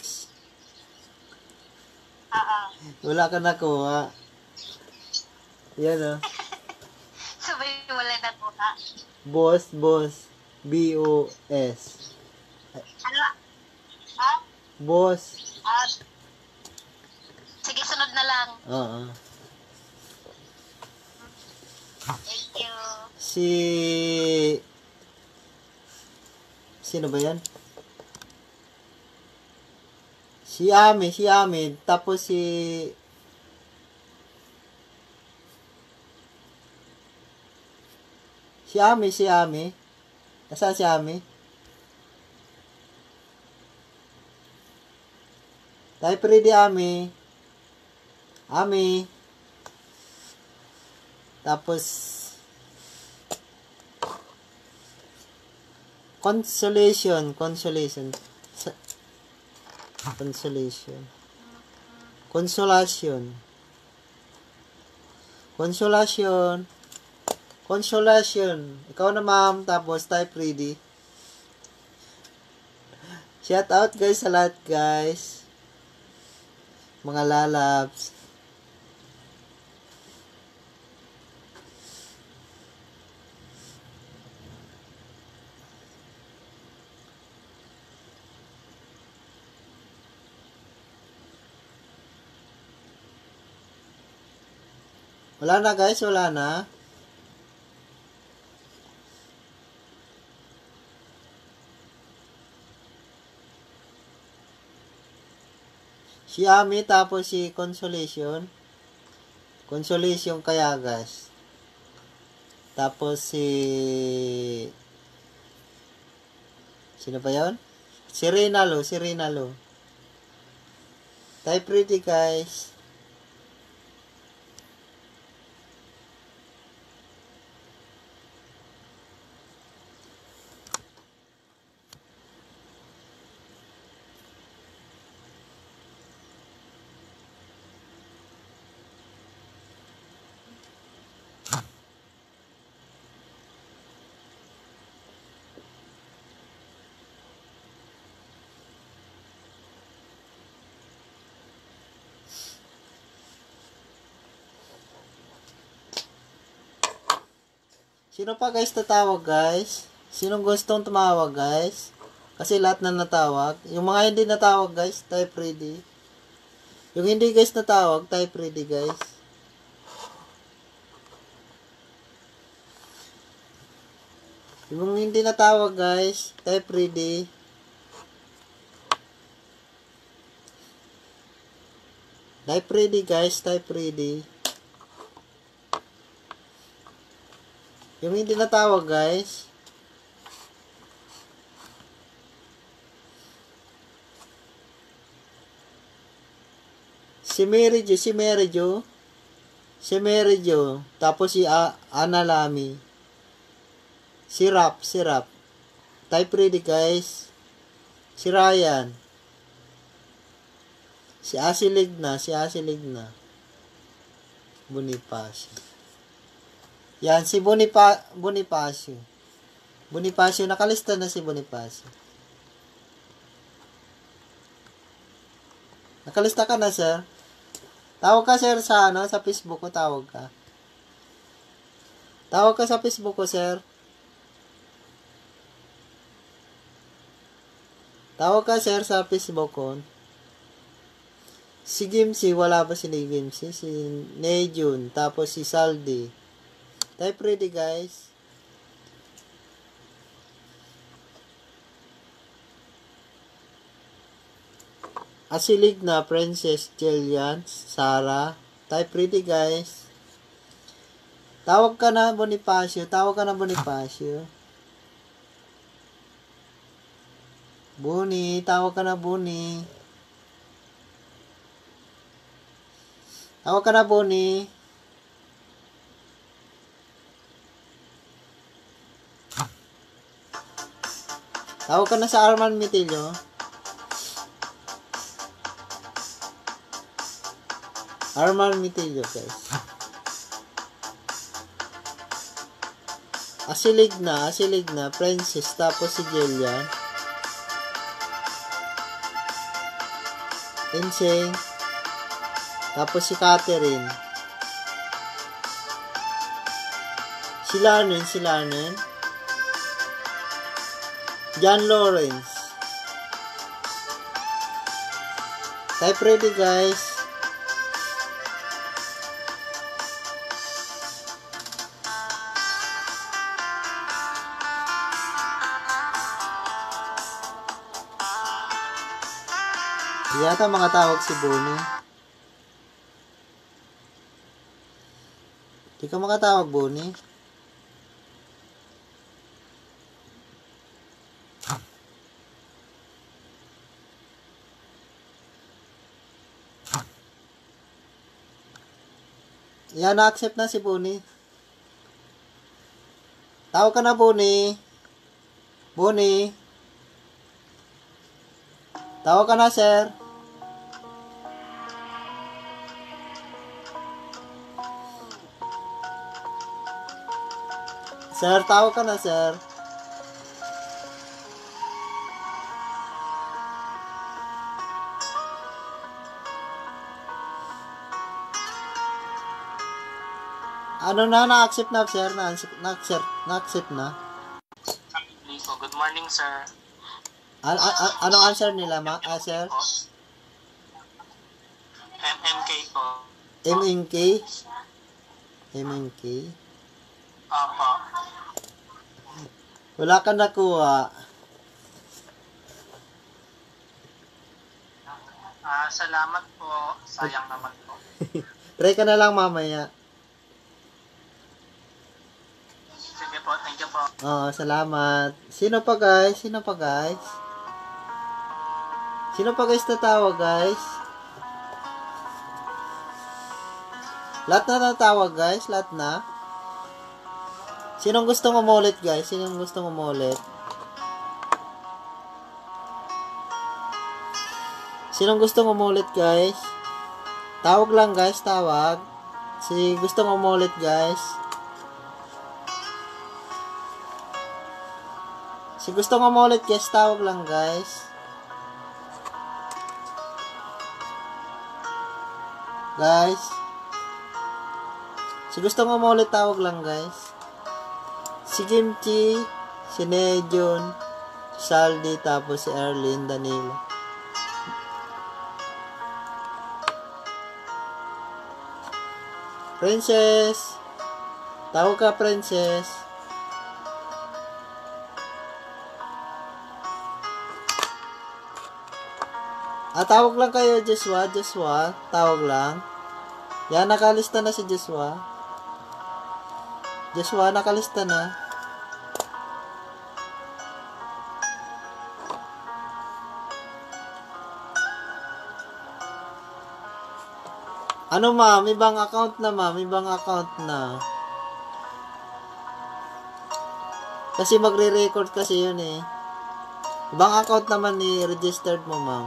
Oo. Wala ka nakuha. Yan o. Sabay wala na po ha. Boss. B-O-S. Ano? Ha? Boss. Sige, sunod na lang. Oo. Thank you. Sino ba yan? Si Ami. Tapos si Ami. Nasaan si Ami? Type ready, Ami. Ami. Tapos Consolation. Consolation. Ikaw na, ma'am. Tapos type ready. Shout out, guys, sa lahat, guys. Mga lalabs. Wala na, guys. Wala na. Si Ami, tapos si Consolation. Consolation kaya, guys. Tapos sino ba yun? Si Rinalo. Type ready, guys. Sino pa guys tatawag guys? Sinong gustong tumawag guys? Kasi lahat na natawag. Yung mga hindi natawag guys, type ready. Yung hindi guys natawag, type ready guys. Yung hindi natawag guys, type ready. Type ready guys, type ready. Yung hindi natawag guys. Si Mary Jo. Tapos si Analami. Si Rap. Type ready guys. Si Ryan. Si Asiligna. Bonifacio. Yan, si Bonifacio. Nakalista na si Bonifacio. Nakalista ka na, sir? Tawag ka, sir, sa Facebook ko, tawag ka. Tawag ka sa Facebook ko, sir. Tawag ka, sir, sa Facebook ko. Si Gimsi, wala pa si Gimsi. Si Nejun, tapos si Saldi. Type ready guys. Asiligna, Princess Jillian, Sarah. Type ready guys. Tawag ka na Bonifacio. Boni, tawag ka na Boni. Tawag ka na Boni. Tawag ka na sa Arman Mitilio. Guys. Asiligna, Princess, tapos si Jillian. Insane. Tapos si Catherine. Si Larnen. John Lawrence. Type ready guys. Yata mga tawag si Bonnie. Di ka makatawag, Bonnie. Yan, na-accept na si Bonnie. Tawag ka na, Bonnie. Tawag ka na, sir. Sir, tawag ka na, sir. Ano na, na-accept na, sir? Na-accept na. Good morning, sir. Anong answer nila, sir? MMK po. MNK? Opo. Wala ka nakuha. Salamat po. Sayang naman po. Try ka na lang mamaya. Sige po, thank you po. Oo, salamat. Sino pa guys tatawag guys? Lahat na natawag guys, lahat na. Sinong gustong umulit guys? Sinong gustong umulit guys? Tawag lang guys, tawag. Si gustong umulit guys. Si gustong umulit guys, tawag lang guys. Si gustong umulit, tawag lang guys. Si Kimchi, si Nejon, si Saldi, tapos si Erlyn, Danilo. Princess! Tawag ka, Princess. Tawag lang kayo, Joshua. Joshua, tawag lang. Yan, nakalista na si Joshua. Joshua, nakalista na. Ano, ma'am? Ibang account na, ma'am. Ibang account na. Kasi magre-record kasi yun eh. Ibang account naman ni registered mo, ma'am.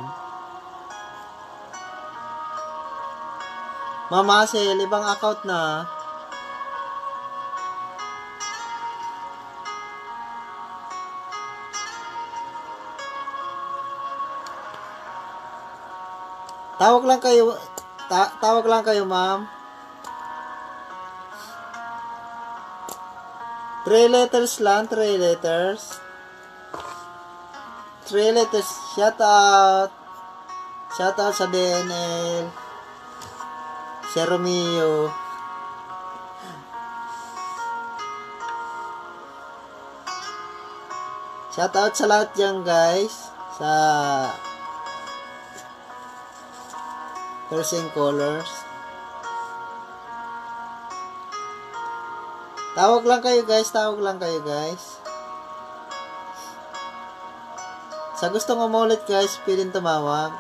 Ma'am Asel, ibang account na. Tawag lang kayo. Tawag lang kayo, ma'am. 3 letters lang, 3 letters. 3 letters. Shout out. Shout out sa DNL. Si Romeo. Shout out sa lahat dyan, guys. Sa Cursing Colors. Tawag lang kayo, guys. Tawag lang kayo, guys. Sa gustong umulit, guys, pwedeng tumawag.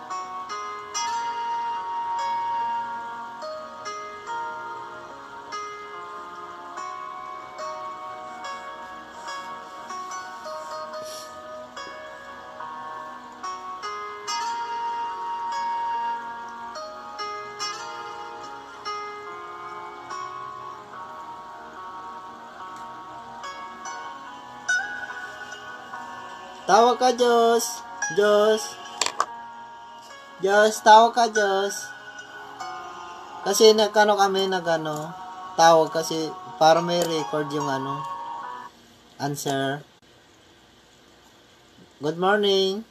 Tawag ka, Diyos. Diyos. Diyos, tawag ka, Diyos. Kasi nagkano kami nagano. Tawag kasi para may record yung ano. Answer. Good morning.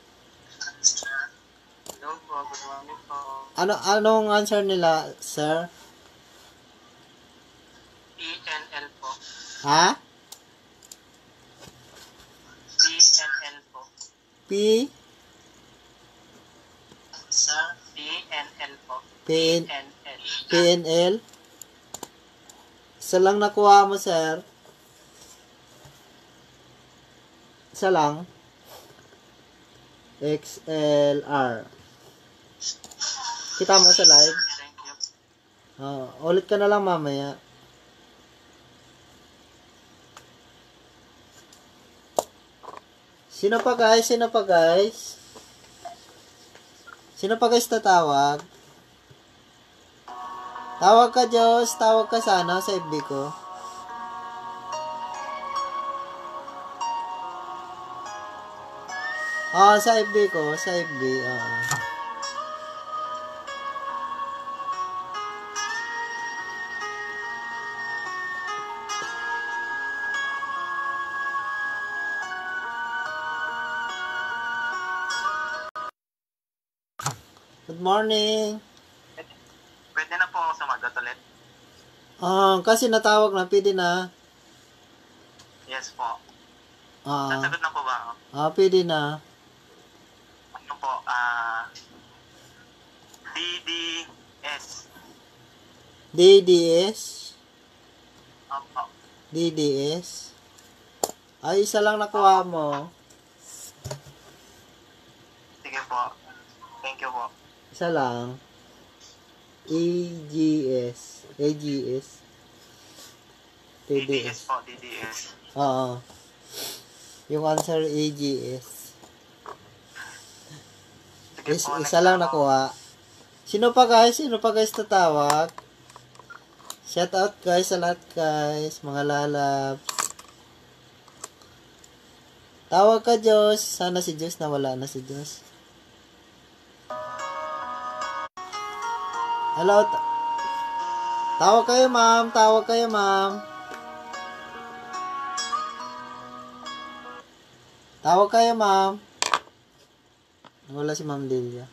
Hello po, good morning po. Anong answer nila, sir? PNL po. Ha? PNL po. P? Sir, PNL po. PN, PNL. PNL? Isa lang nakuha mo, sir. Isa lang. XLR. Kita mo sa live? Thank you. Ulit ka na lang mamaya. Sino pa, guys? Sino pa, guys? Sino pa, guys, tatawag? Tawag ka, Diyos. Tawag ka sana sa FB ko. Sa FB ko. Sa FB. Good morning. Pwede na po ako sumagot ulit? Kasi natawag na. Pwede na. Yes po. Ah, Sasagot na po ba ako? pwede na. Ano po, DDS. DDS. Opo. DDS. Ay, isa lang nakuha mo. Sige po. Thank you po. Isa lang. AGS. AGS. DDS TDS. po, DDS. Oo. Yung answer AGS. Sige po, Isa lang nakuha. Sino pa, guys? Sino pa, guys, tatawag? Shout out, guys, sa lahat, guys. Mga lalabs. Tawag ka, Diyos. Sana si Diyos nawala na si Diyos. Hello. Tawag kayo, ma'am. Tawag kayo, ma'am. Tawag kayo, ma'am. Wala si Ma'am Delia.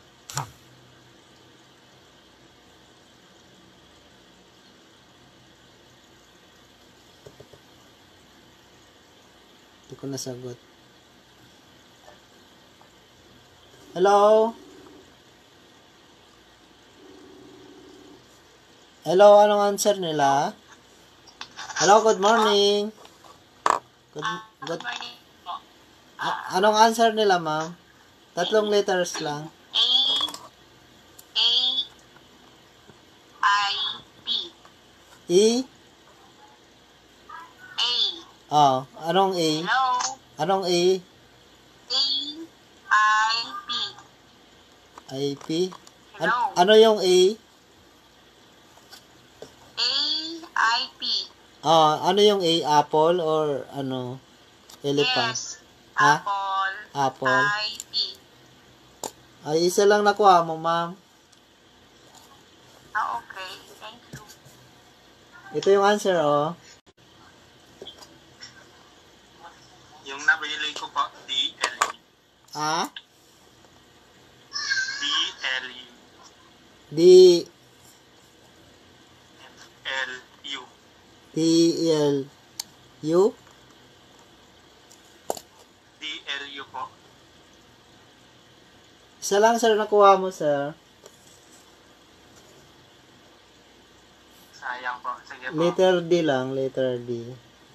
Hindi ko nasagot. Hello? Hello, anong answer nila? Hello, good morning. Good, Good morning po. anong answer nila, ma'am? 3 letters lang. A-I-P. E? A. Oh, anong A? Hello? Anong A? A-I-P. IP? Hello? Ano yung A? A-I-P. Ano yung A? Apple or ano? Elephant? Yes. Ha? Apple. Apple. I-P. Ay, isa lang nakuha mo, ma'am. Okay. Thank you. Ito yung answer, oh. Yung nabili ko po, DLU. Ah? DLU. D, LU. T, L, U? DLU po. Isa lang, sir, nakuha mo, sir. Sayang po. Sige po. Letter D lang, letter D.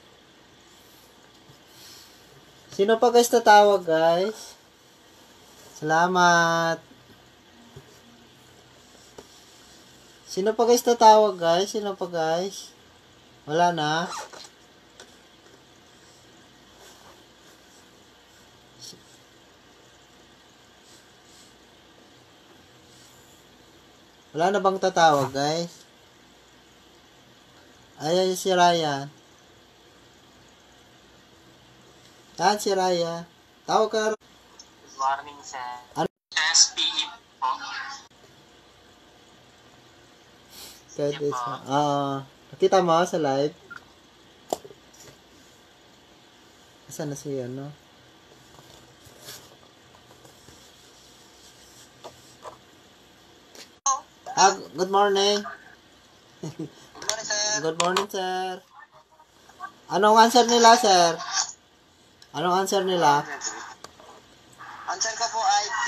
Sino pa guys tatawag, guys? Salamat. Sino pa guys tatawag, guys? Sino pa, guys? Wala na. Wala na bang tatawag, guys? Ayan si Ryan. Yan si Raya. Tawag ka. Good morning, sir. Ano? SPE po. Kahit isa. Nakita mo sa live? Asan na siya, no? Good morning. Good morning, sir. Anong answer nila, sir? Anong answer nila? Answer ko po ay P,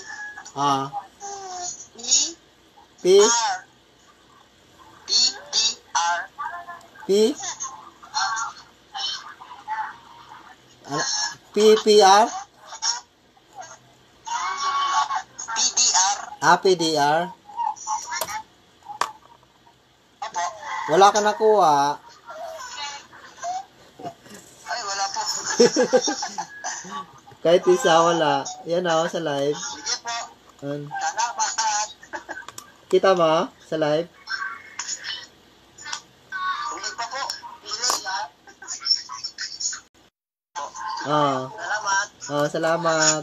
E, P, R. P, D, R. P, P, P, R? P, D, R. P, D, R? Opo. Wala ka nakuha. Ay, wala po. Kahit isa, wala. Yan ako sa live. Sige po. Yan. Salamat. Kita mo sa live? Ulit pa po. Ulit. Salamat. Salamat.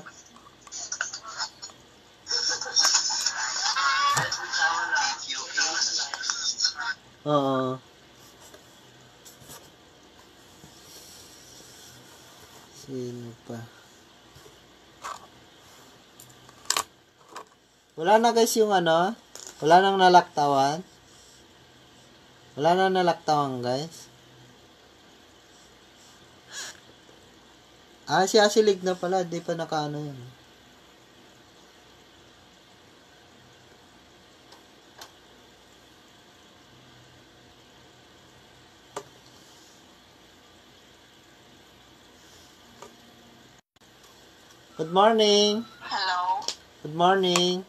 Oo. Sino pa? Wala na guys yung ano. Wala nang nalaktawan. Wala nang nalaktawan guys. Si Asilig na pala. Di pa nakaano yun. Good morning. Hello? Good morning.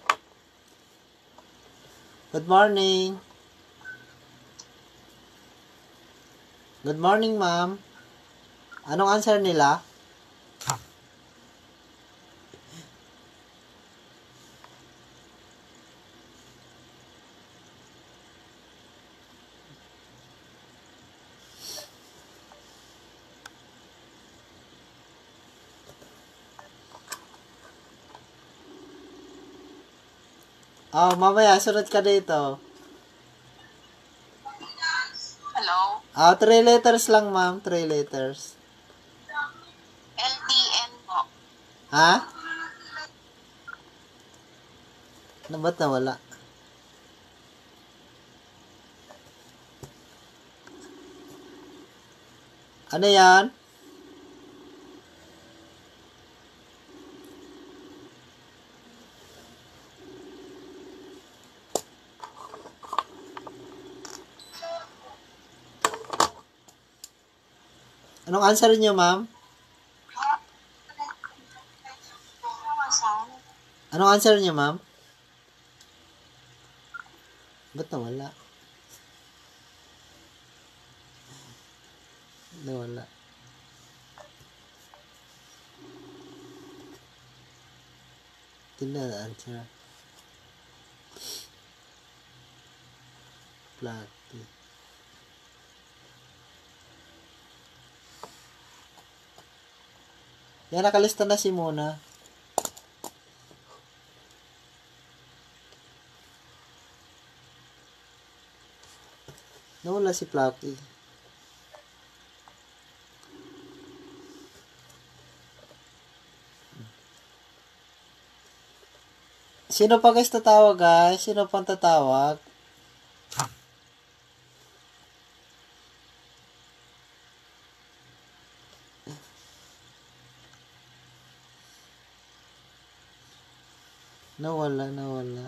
Good morning. Good morning, ma'am. Anong answer nila? Mamaya, sunod ka dito. Hello? 3 letters lang, ma'am. 3 letters. LTNT. Ha? Ano ba't nawala? Ano yan? Anong answer niyo, ma'am? Anong answer niyo, ma'am? Ba't nawala? Nawala. Tingnan na answer. Plati. Yan, nakalista na si Mona. Nawala si Plucky. Sino pa guys tatawag, guys? Sino pang tatawag? Nawala.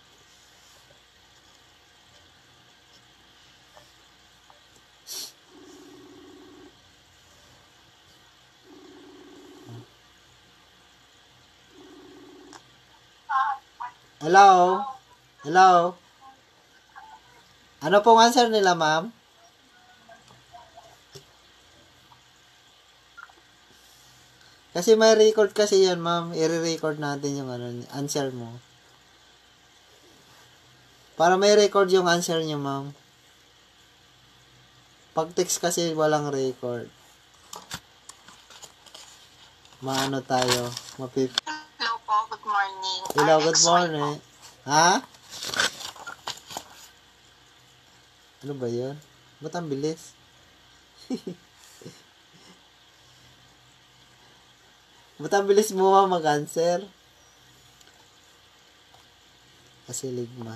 Hello? Hello? Ano pong answer nila, ma'am? Kasi may record kasi yan, ma'am. I-record natin yung answer mo. Para may record yung answer niyo, ma'am. Pag text kasi walang record. Maano tayo? Hello po, good morning. Hello, good RXY morning. po. Ha? Ano ba yun? Ba't ang bilis? Ba't ang bilis mo mag-answer? Kasi ligma.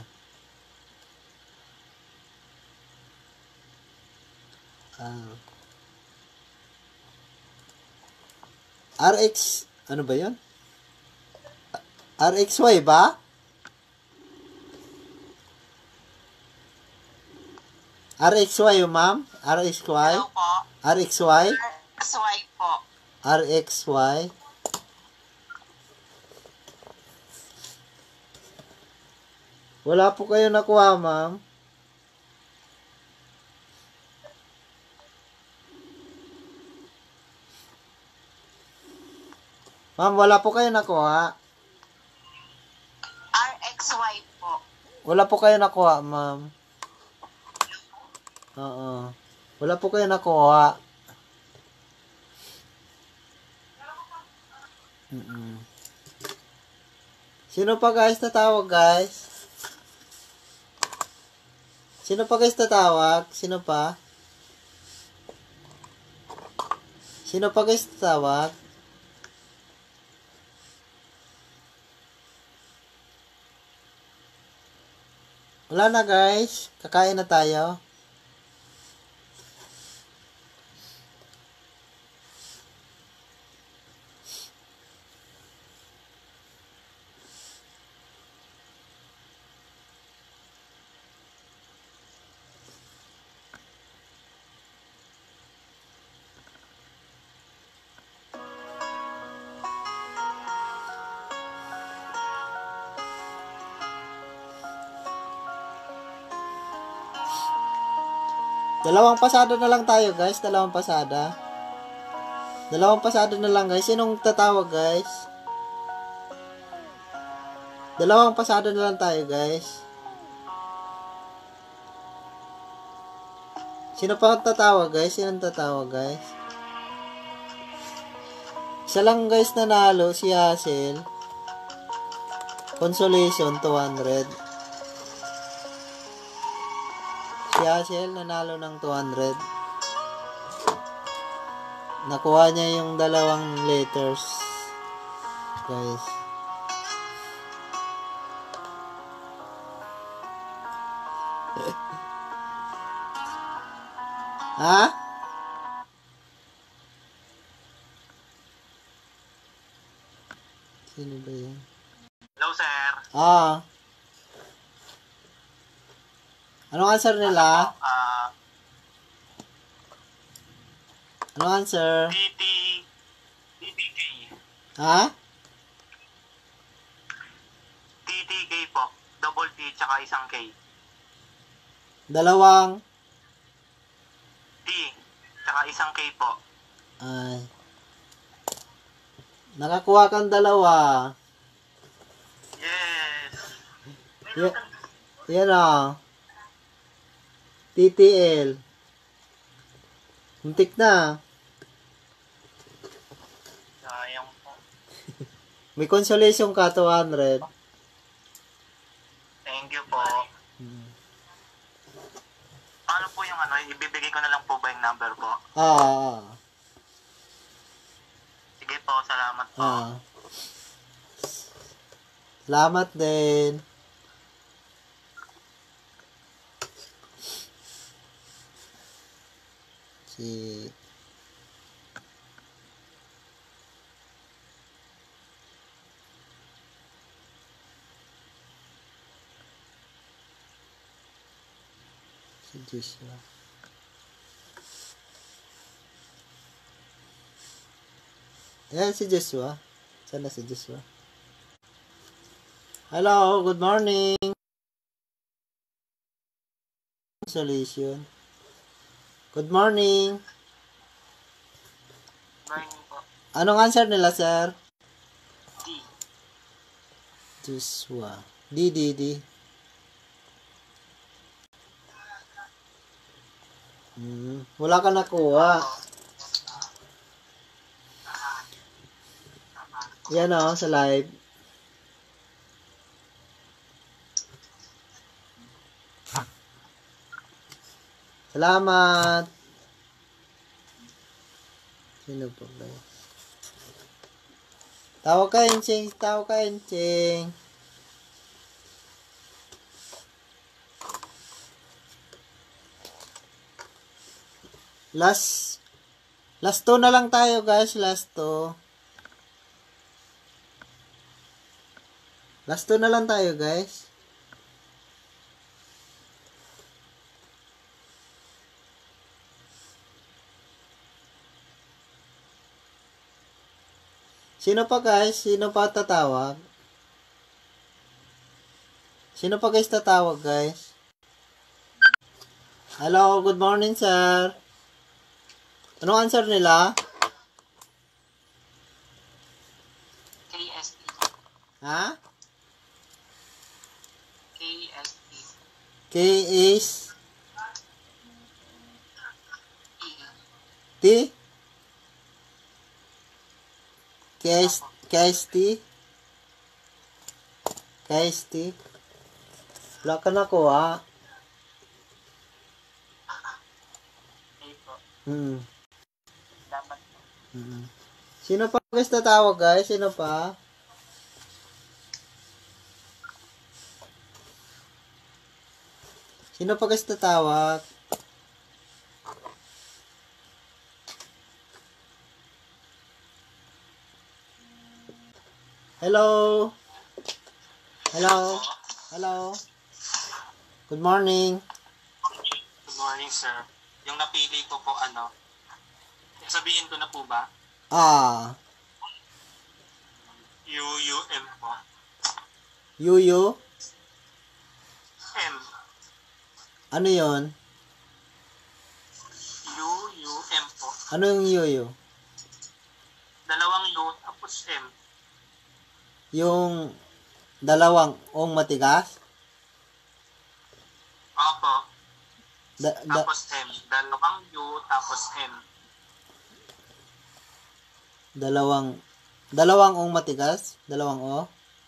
RX, ano ba yun? RXY ba? RXY yung ma'am? RXY? Hello po. RXY? RXY po. RXY? Wala po kayo nakuha, ma'am. Ma'am, wala po kayo nakuha. RXY po. Wala po kayo nakuha, ma'am. Oo. Wala po kayo nakuha. Sino pa guys tatawag, guys? Sino pa guys tatawag? Sino pa? Sino pa guys tatawag? Wala na guys. Kakain na tayo. Dalawang pasada na lang tayo, guys. Dalawang pasada. Dalawang pasada na lang, guys. Sinong tatawag, guys? Dalawang pasada na lang tayo, guys. Sino pa tatawag, guys? Sinong tatawag, guys? Isa lang, guys, nanalo. Si Hazel. Consolation, 200. Si Hazel nanalo ng 200. Nakuha niya yung dalawang letters. guys. Ha? Sino ba yan? Hello, sir. Ah. Anong answer nila? Anong answer? TTK. Ha? TTK po. Double T tsaka isang K. Dalawang? T tsaka isang K po. Ay. Nakakuha kang dalawa. Yes. Yan o. TTL. Muntik na. Sayang po. May consolation ka, 200. Thank you po. Paano po yung ano? Ibibigay ko na lang po ba yung number po? Ah. Sige po, salamat po. Ah. Salamat din. Si Joshua. Ayan si Joshua. Sana si Joshua. Hello, good morning. Solution. Good morning. Morning po. Anong answer nila, sir? D. Joshua. D. Wala ka nakuha. Yan o, sa live. Salamat. Sino po ba? Tawag ka, Enching. Tawag ka, Enching. Last 2 na lang tayo, guys. Last 2 na lang tayo, guys. Sino pa, guys? Sino pa tatawag? Sino pa, guys, tatawag, guys? Hello, good morning, sir. Anong answer nila? KST. Ha? KST. K is T? KST? Wala ka nakuha. Dapat po. Sino pa, guys, tatawag, guys? Sino pa? Sino pa, guys, tatawag? Hello? Good morning. Good morning, sir. Yung napili ko po, ano? Sabihin ko na po ba? UUM po. Yuyu? M. Ano yon? UUM po. Ano yung yuyu? Dalawang U tapos M. Yung dalawang ong matigas? Opo. Da- Tapos M. Dalawang U tapos M. dalawang ong matigas? Dalawang o?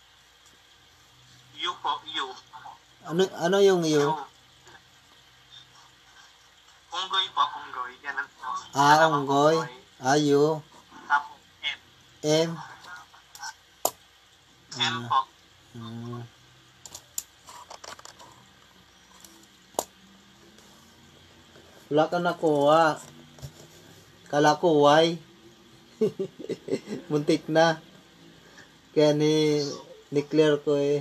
U po, U. Ano yung U. yu? Unggoy po, unggoy. Ganun po. Ah, Dalawang unggoy. Yu. Tapos M. M. M po. Hmm. Wala ka nakuha. Kala ko Y. Muntik na. Kaya ni-clear ko eh.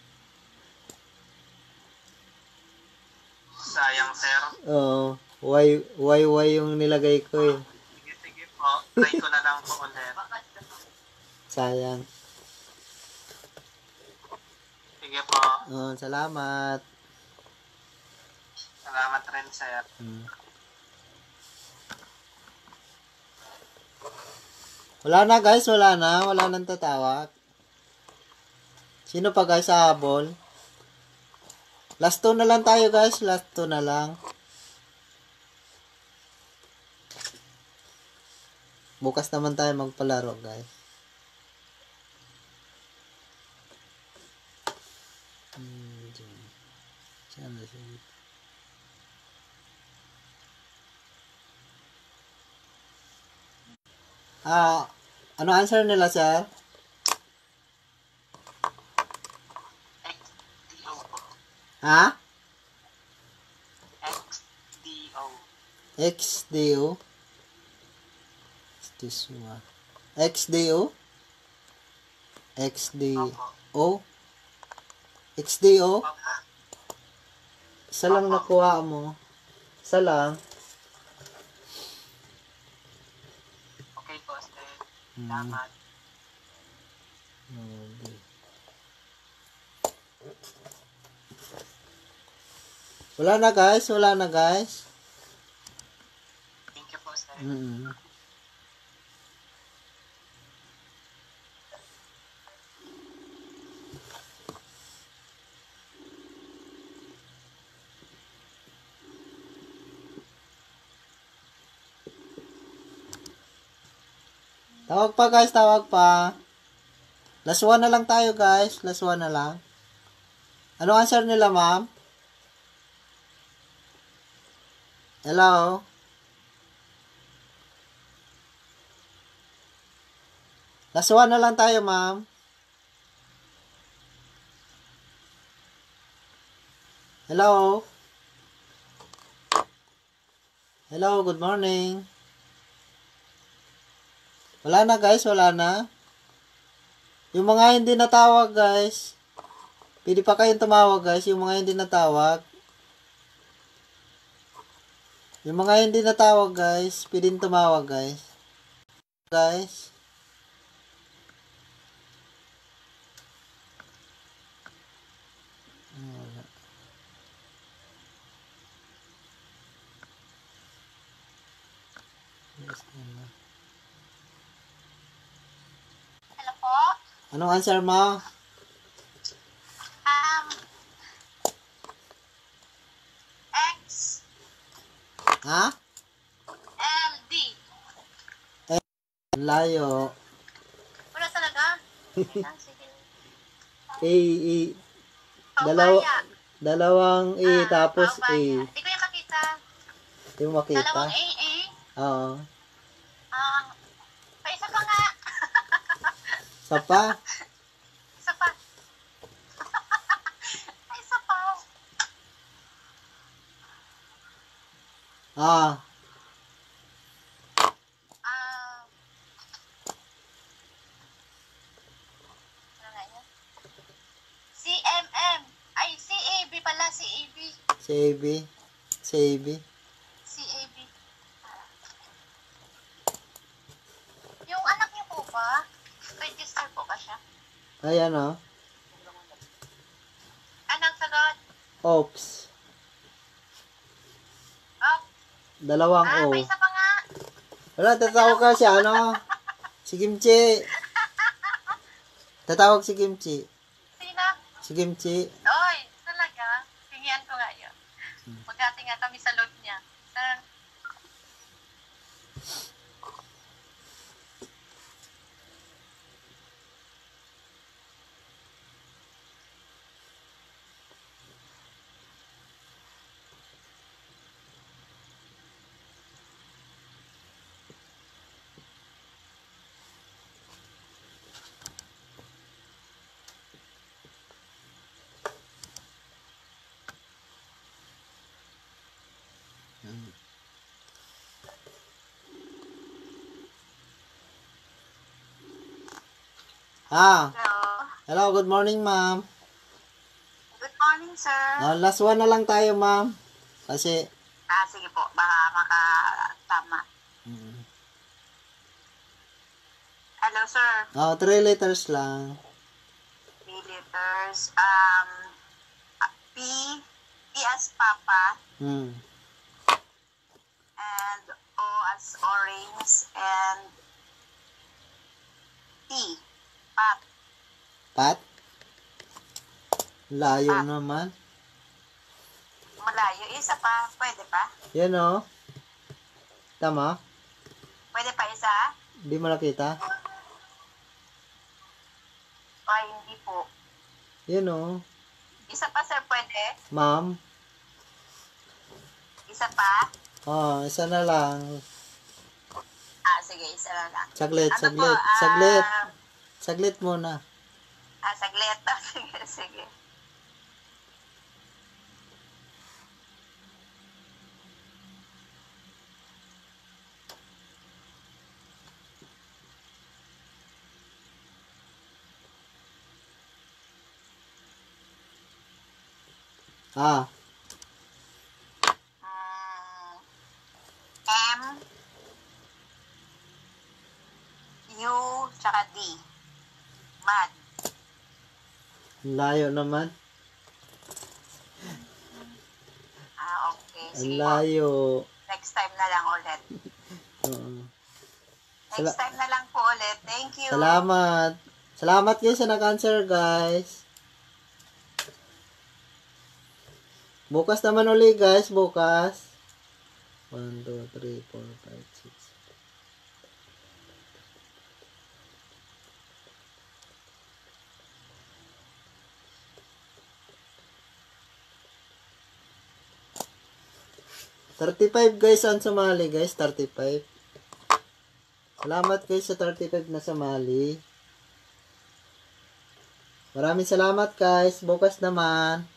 Sayang, sir. Oo. Y yung nilagay ko eh. Sige, sige po. Try ko na lang po ulit. Sayang. Sige po. Salamat. Salamat rin, sir. Wala na guys, wala na. Wala nang tatawag. Sino pa guys sa habol? Last 2 na lang tayo guys. Last 2 na lang. Bukas naman tayo magpalaro guys. Ano answer nila sir? XDO po. Ha? XDO. XDO? This one. XDO? XDO? XDO? Opo. Isa lang nakuha mo. Isa lang. Okay po, sir. Salamat. Wala na guys. Wala na guys. Thank you po, sir. Tawag pa guys. Tawag pa. Last 1 na lang tayo guys. Last 1 na lang. Ano answer nila ma'am? Hello? Last 1 na lang tayo ma'am. Hello? Hello, good morning. Wala na guys, wala na. Yung mga hindi natawag guys, pwede pa kayong tumawag guys, yung mga hindi natawag. Yung mga hindi natawag guys, pwede tumawag guys. Guys. Hello po? Anong answer mo? X, Ha? L, D. Layo. Wala talaga? Sige. Dalawa, dalawang A Ah, tapos A. paubaya. Hindi ko yung makita. Yung makita. Dalawang A, A. Oo. Pa isa pa nga. Sa pa? Isa pa. Ay, isa pa. Ah. Ano nga yun? CMM. Ay, CAB pala, CAB. Si AB. Si AB. CAB. Yung anak niyo po ba? Register po ba siya? Ayan o. Anong sagot? Oops. Oh, Dalawang O. pa isa pa nga. Wala, tatawag ka siya, ano? Si Kimchi. Tatawag si Kimchi. Sino? Si Kimchi. Oy, talaga? Hingian ko nga yun. Magkati nga kami sa load niya. Sir, Ah, Hello. hello, good morning, ma'am. Good morning, sir. Last one na lang tayo, ma'am. Kasi, Sige po. Baka makatama. Hello, sir. 3 letters lang. 3 letters. P. P as Papa. Hmm. And O as Orange. And T. Pat. Pat? Layo naman. Malayo. Isa pa. Pwede pa? Yan o. Tama? Pwede pa isa? Hindi mo nakita? Ay, hindi po. Yan o. Isa pa, sir. Pwede? Ma'am. Isa pa? Isa na lang. Sige. Isa na lang. Saglit, Ano saglit, po, saglit. Saglit muna. Saglit. Sige, sige. Ah, M, U, tsaka D. Mad. layo naman. Okay. Ang Sige po. layo. Next time na lang ulit. Oo. Next time na lang po ulit. Thank you. Salamat. Salamat guys sa nag-answer, guys. Bukas naman uli, guys. Bukas. 1, 2, 3, 4, 5, 6. $35 guys ang sumali, guys. 35. Salamat guys sa 35 na sumali. Maraming salamat guys. Bukas naman.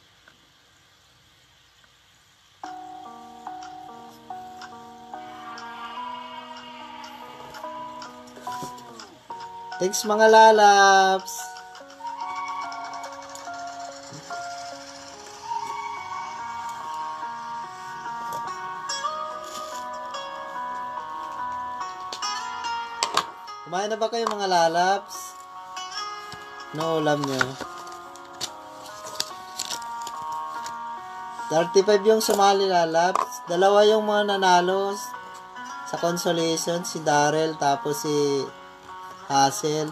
Thanks mga lalabs. Kumain na ba kayo mga lalabs? No ulam nyo? 35 yung sumali lalabs. Dalawa yung mga nanalo sa consolation. Si Darrell tapos si Hazel.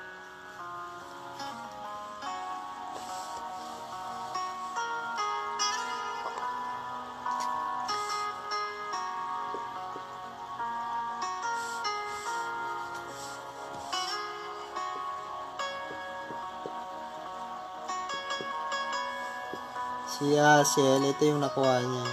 Si Hazel, ito yung nakuha niya.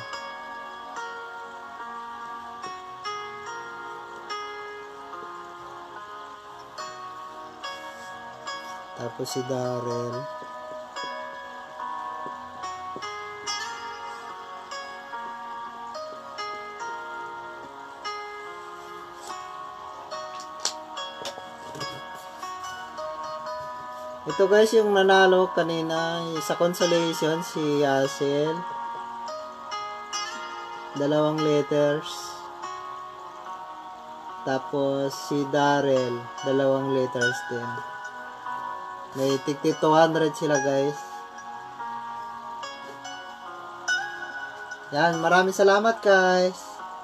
Tapos si Darrell. Ito guys yung nanalo kanina sa consolation, si Hazel. 2 letters. Tapos si Darrell, 2 letters din. May tigti 200 sila guys. Yan, maraming salamat guys.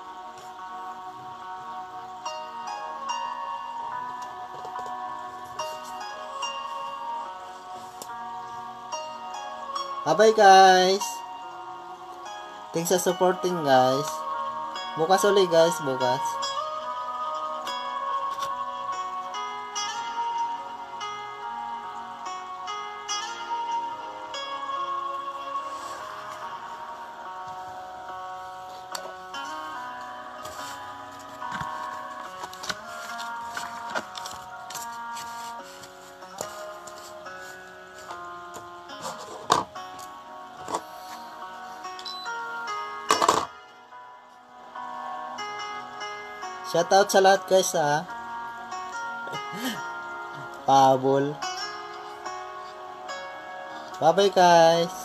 Bye-bye guys. Thanks sa supporting guys. Bukas ulit guys, bukas. Shoutout sa lahat guys ha. Pabol. Bye-bye guys.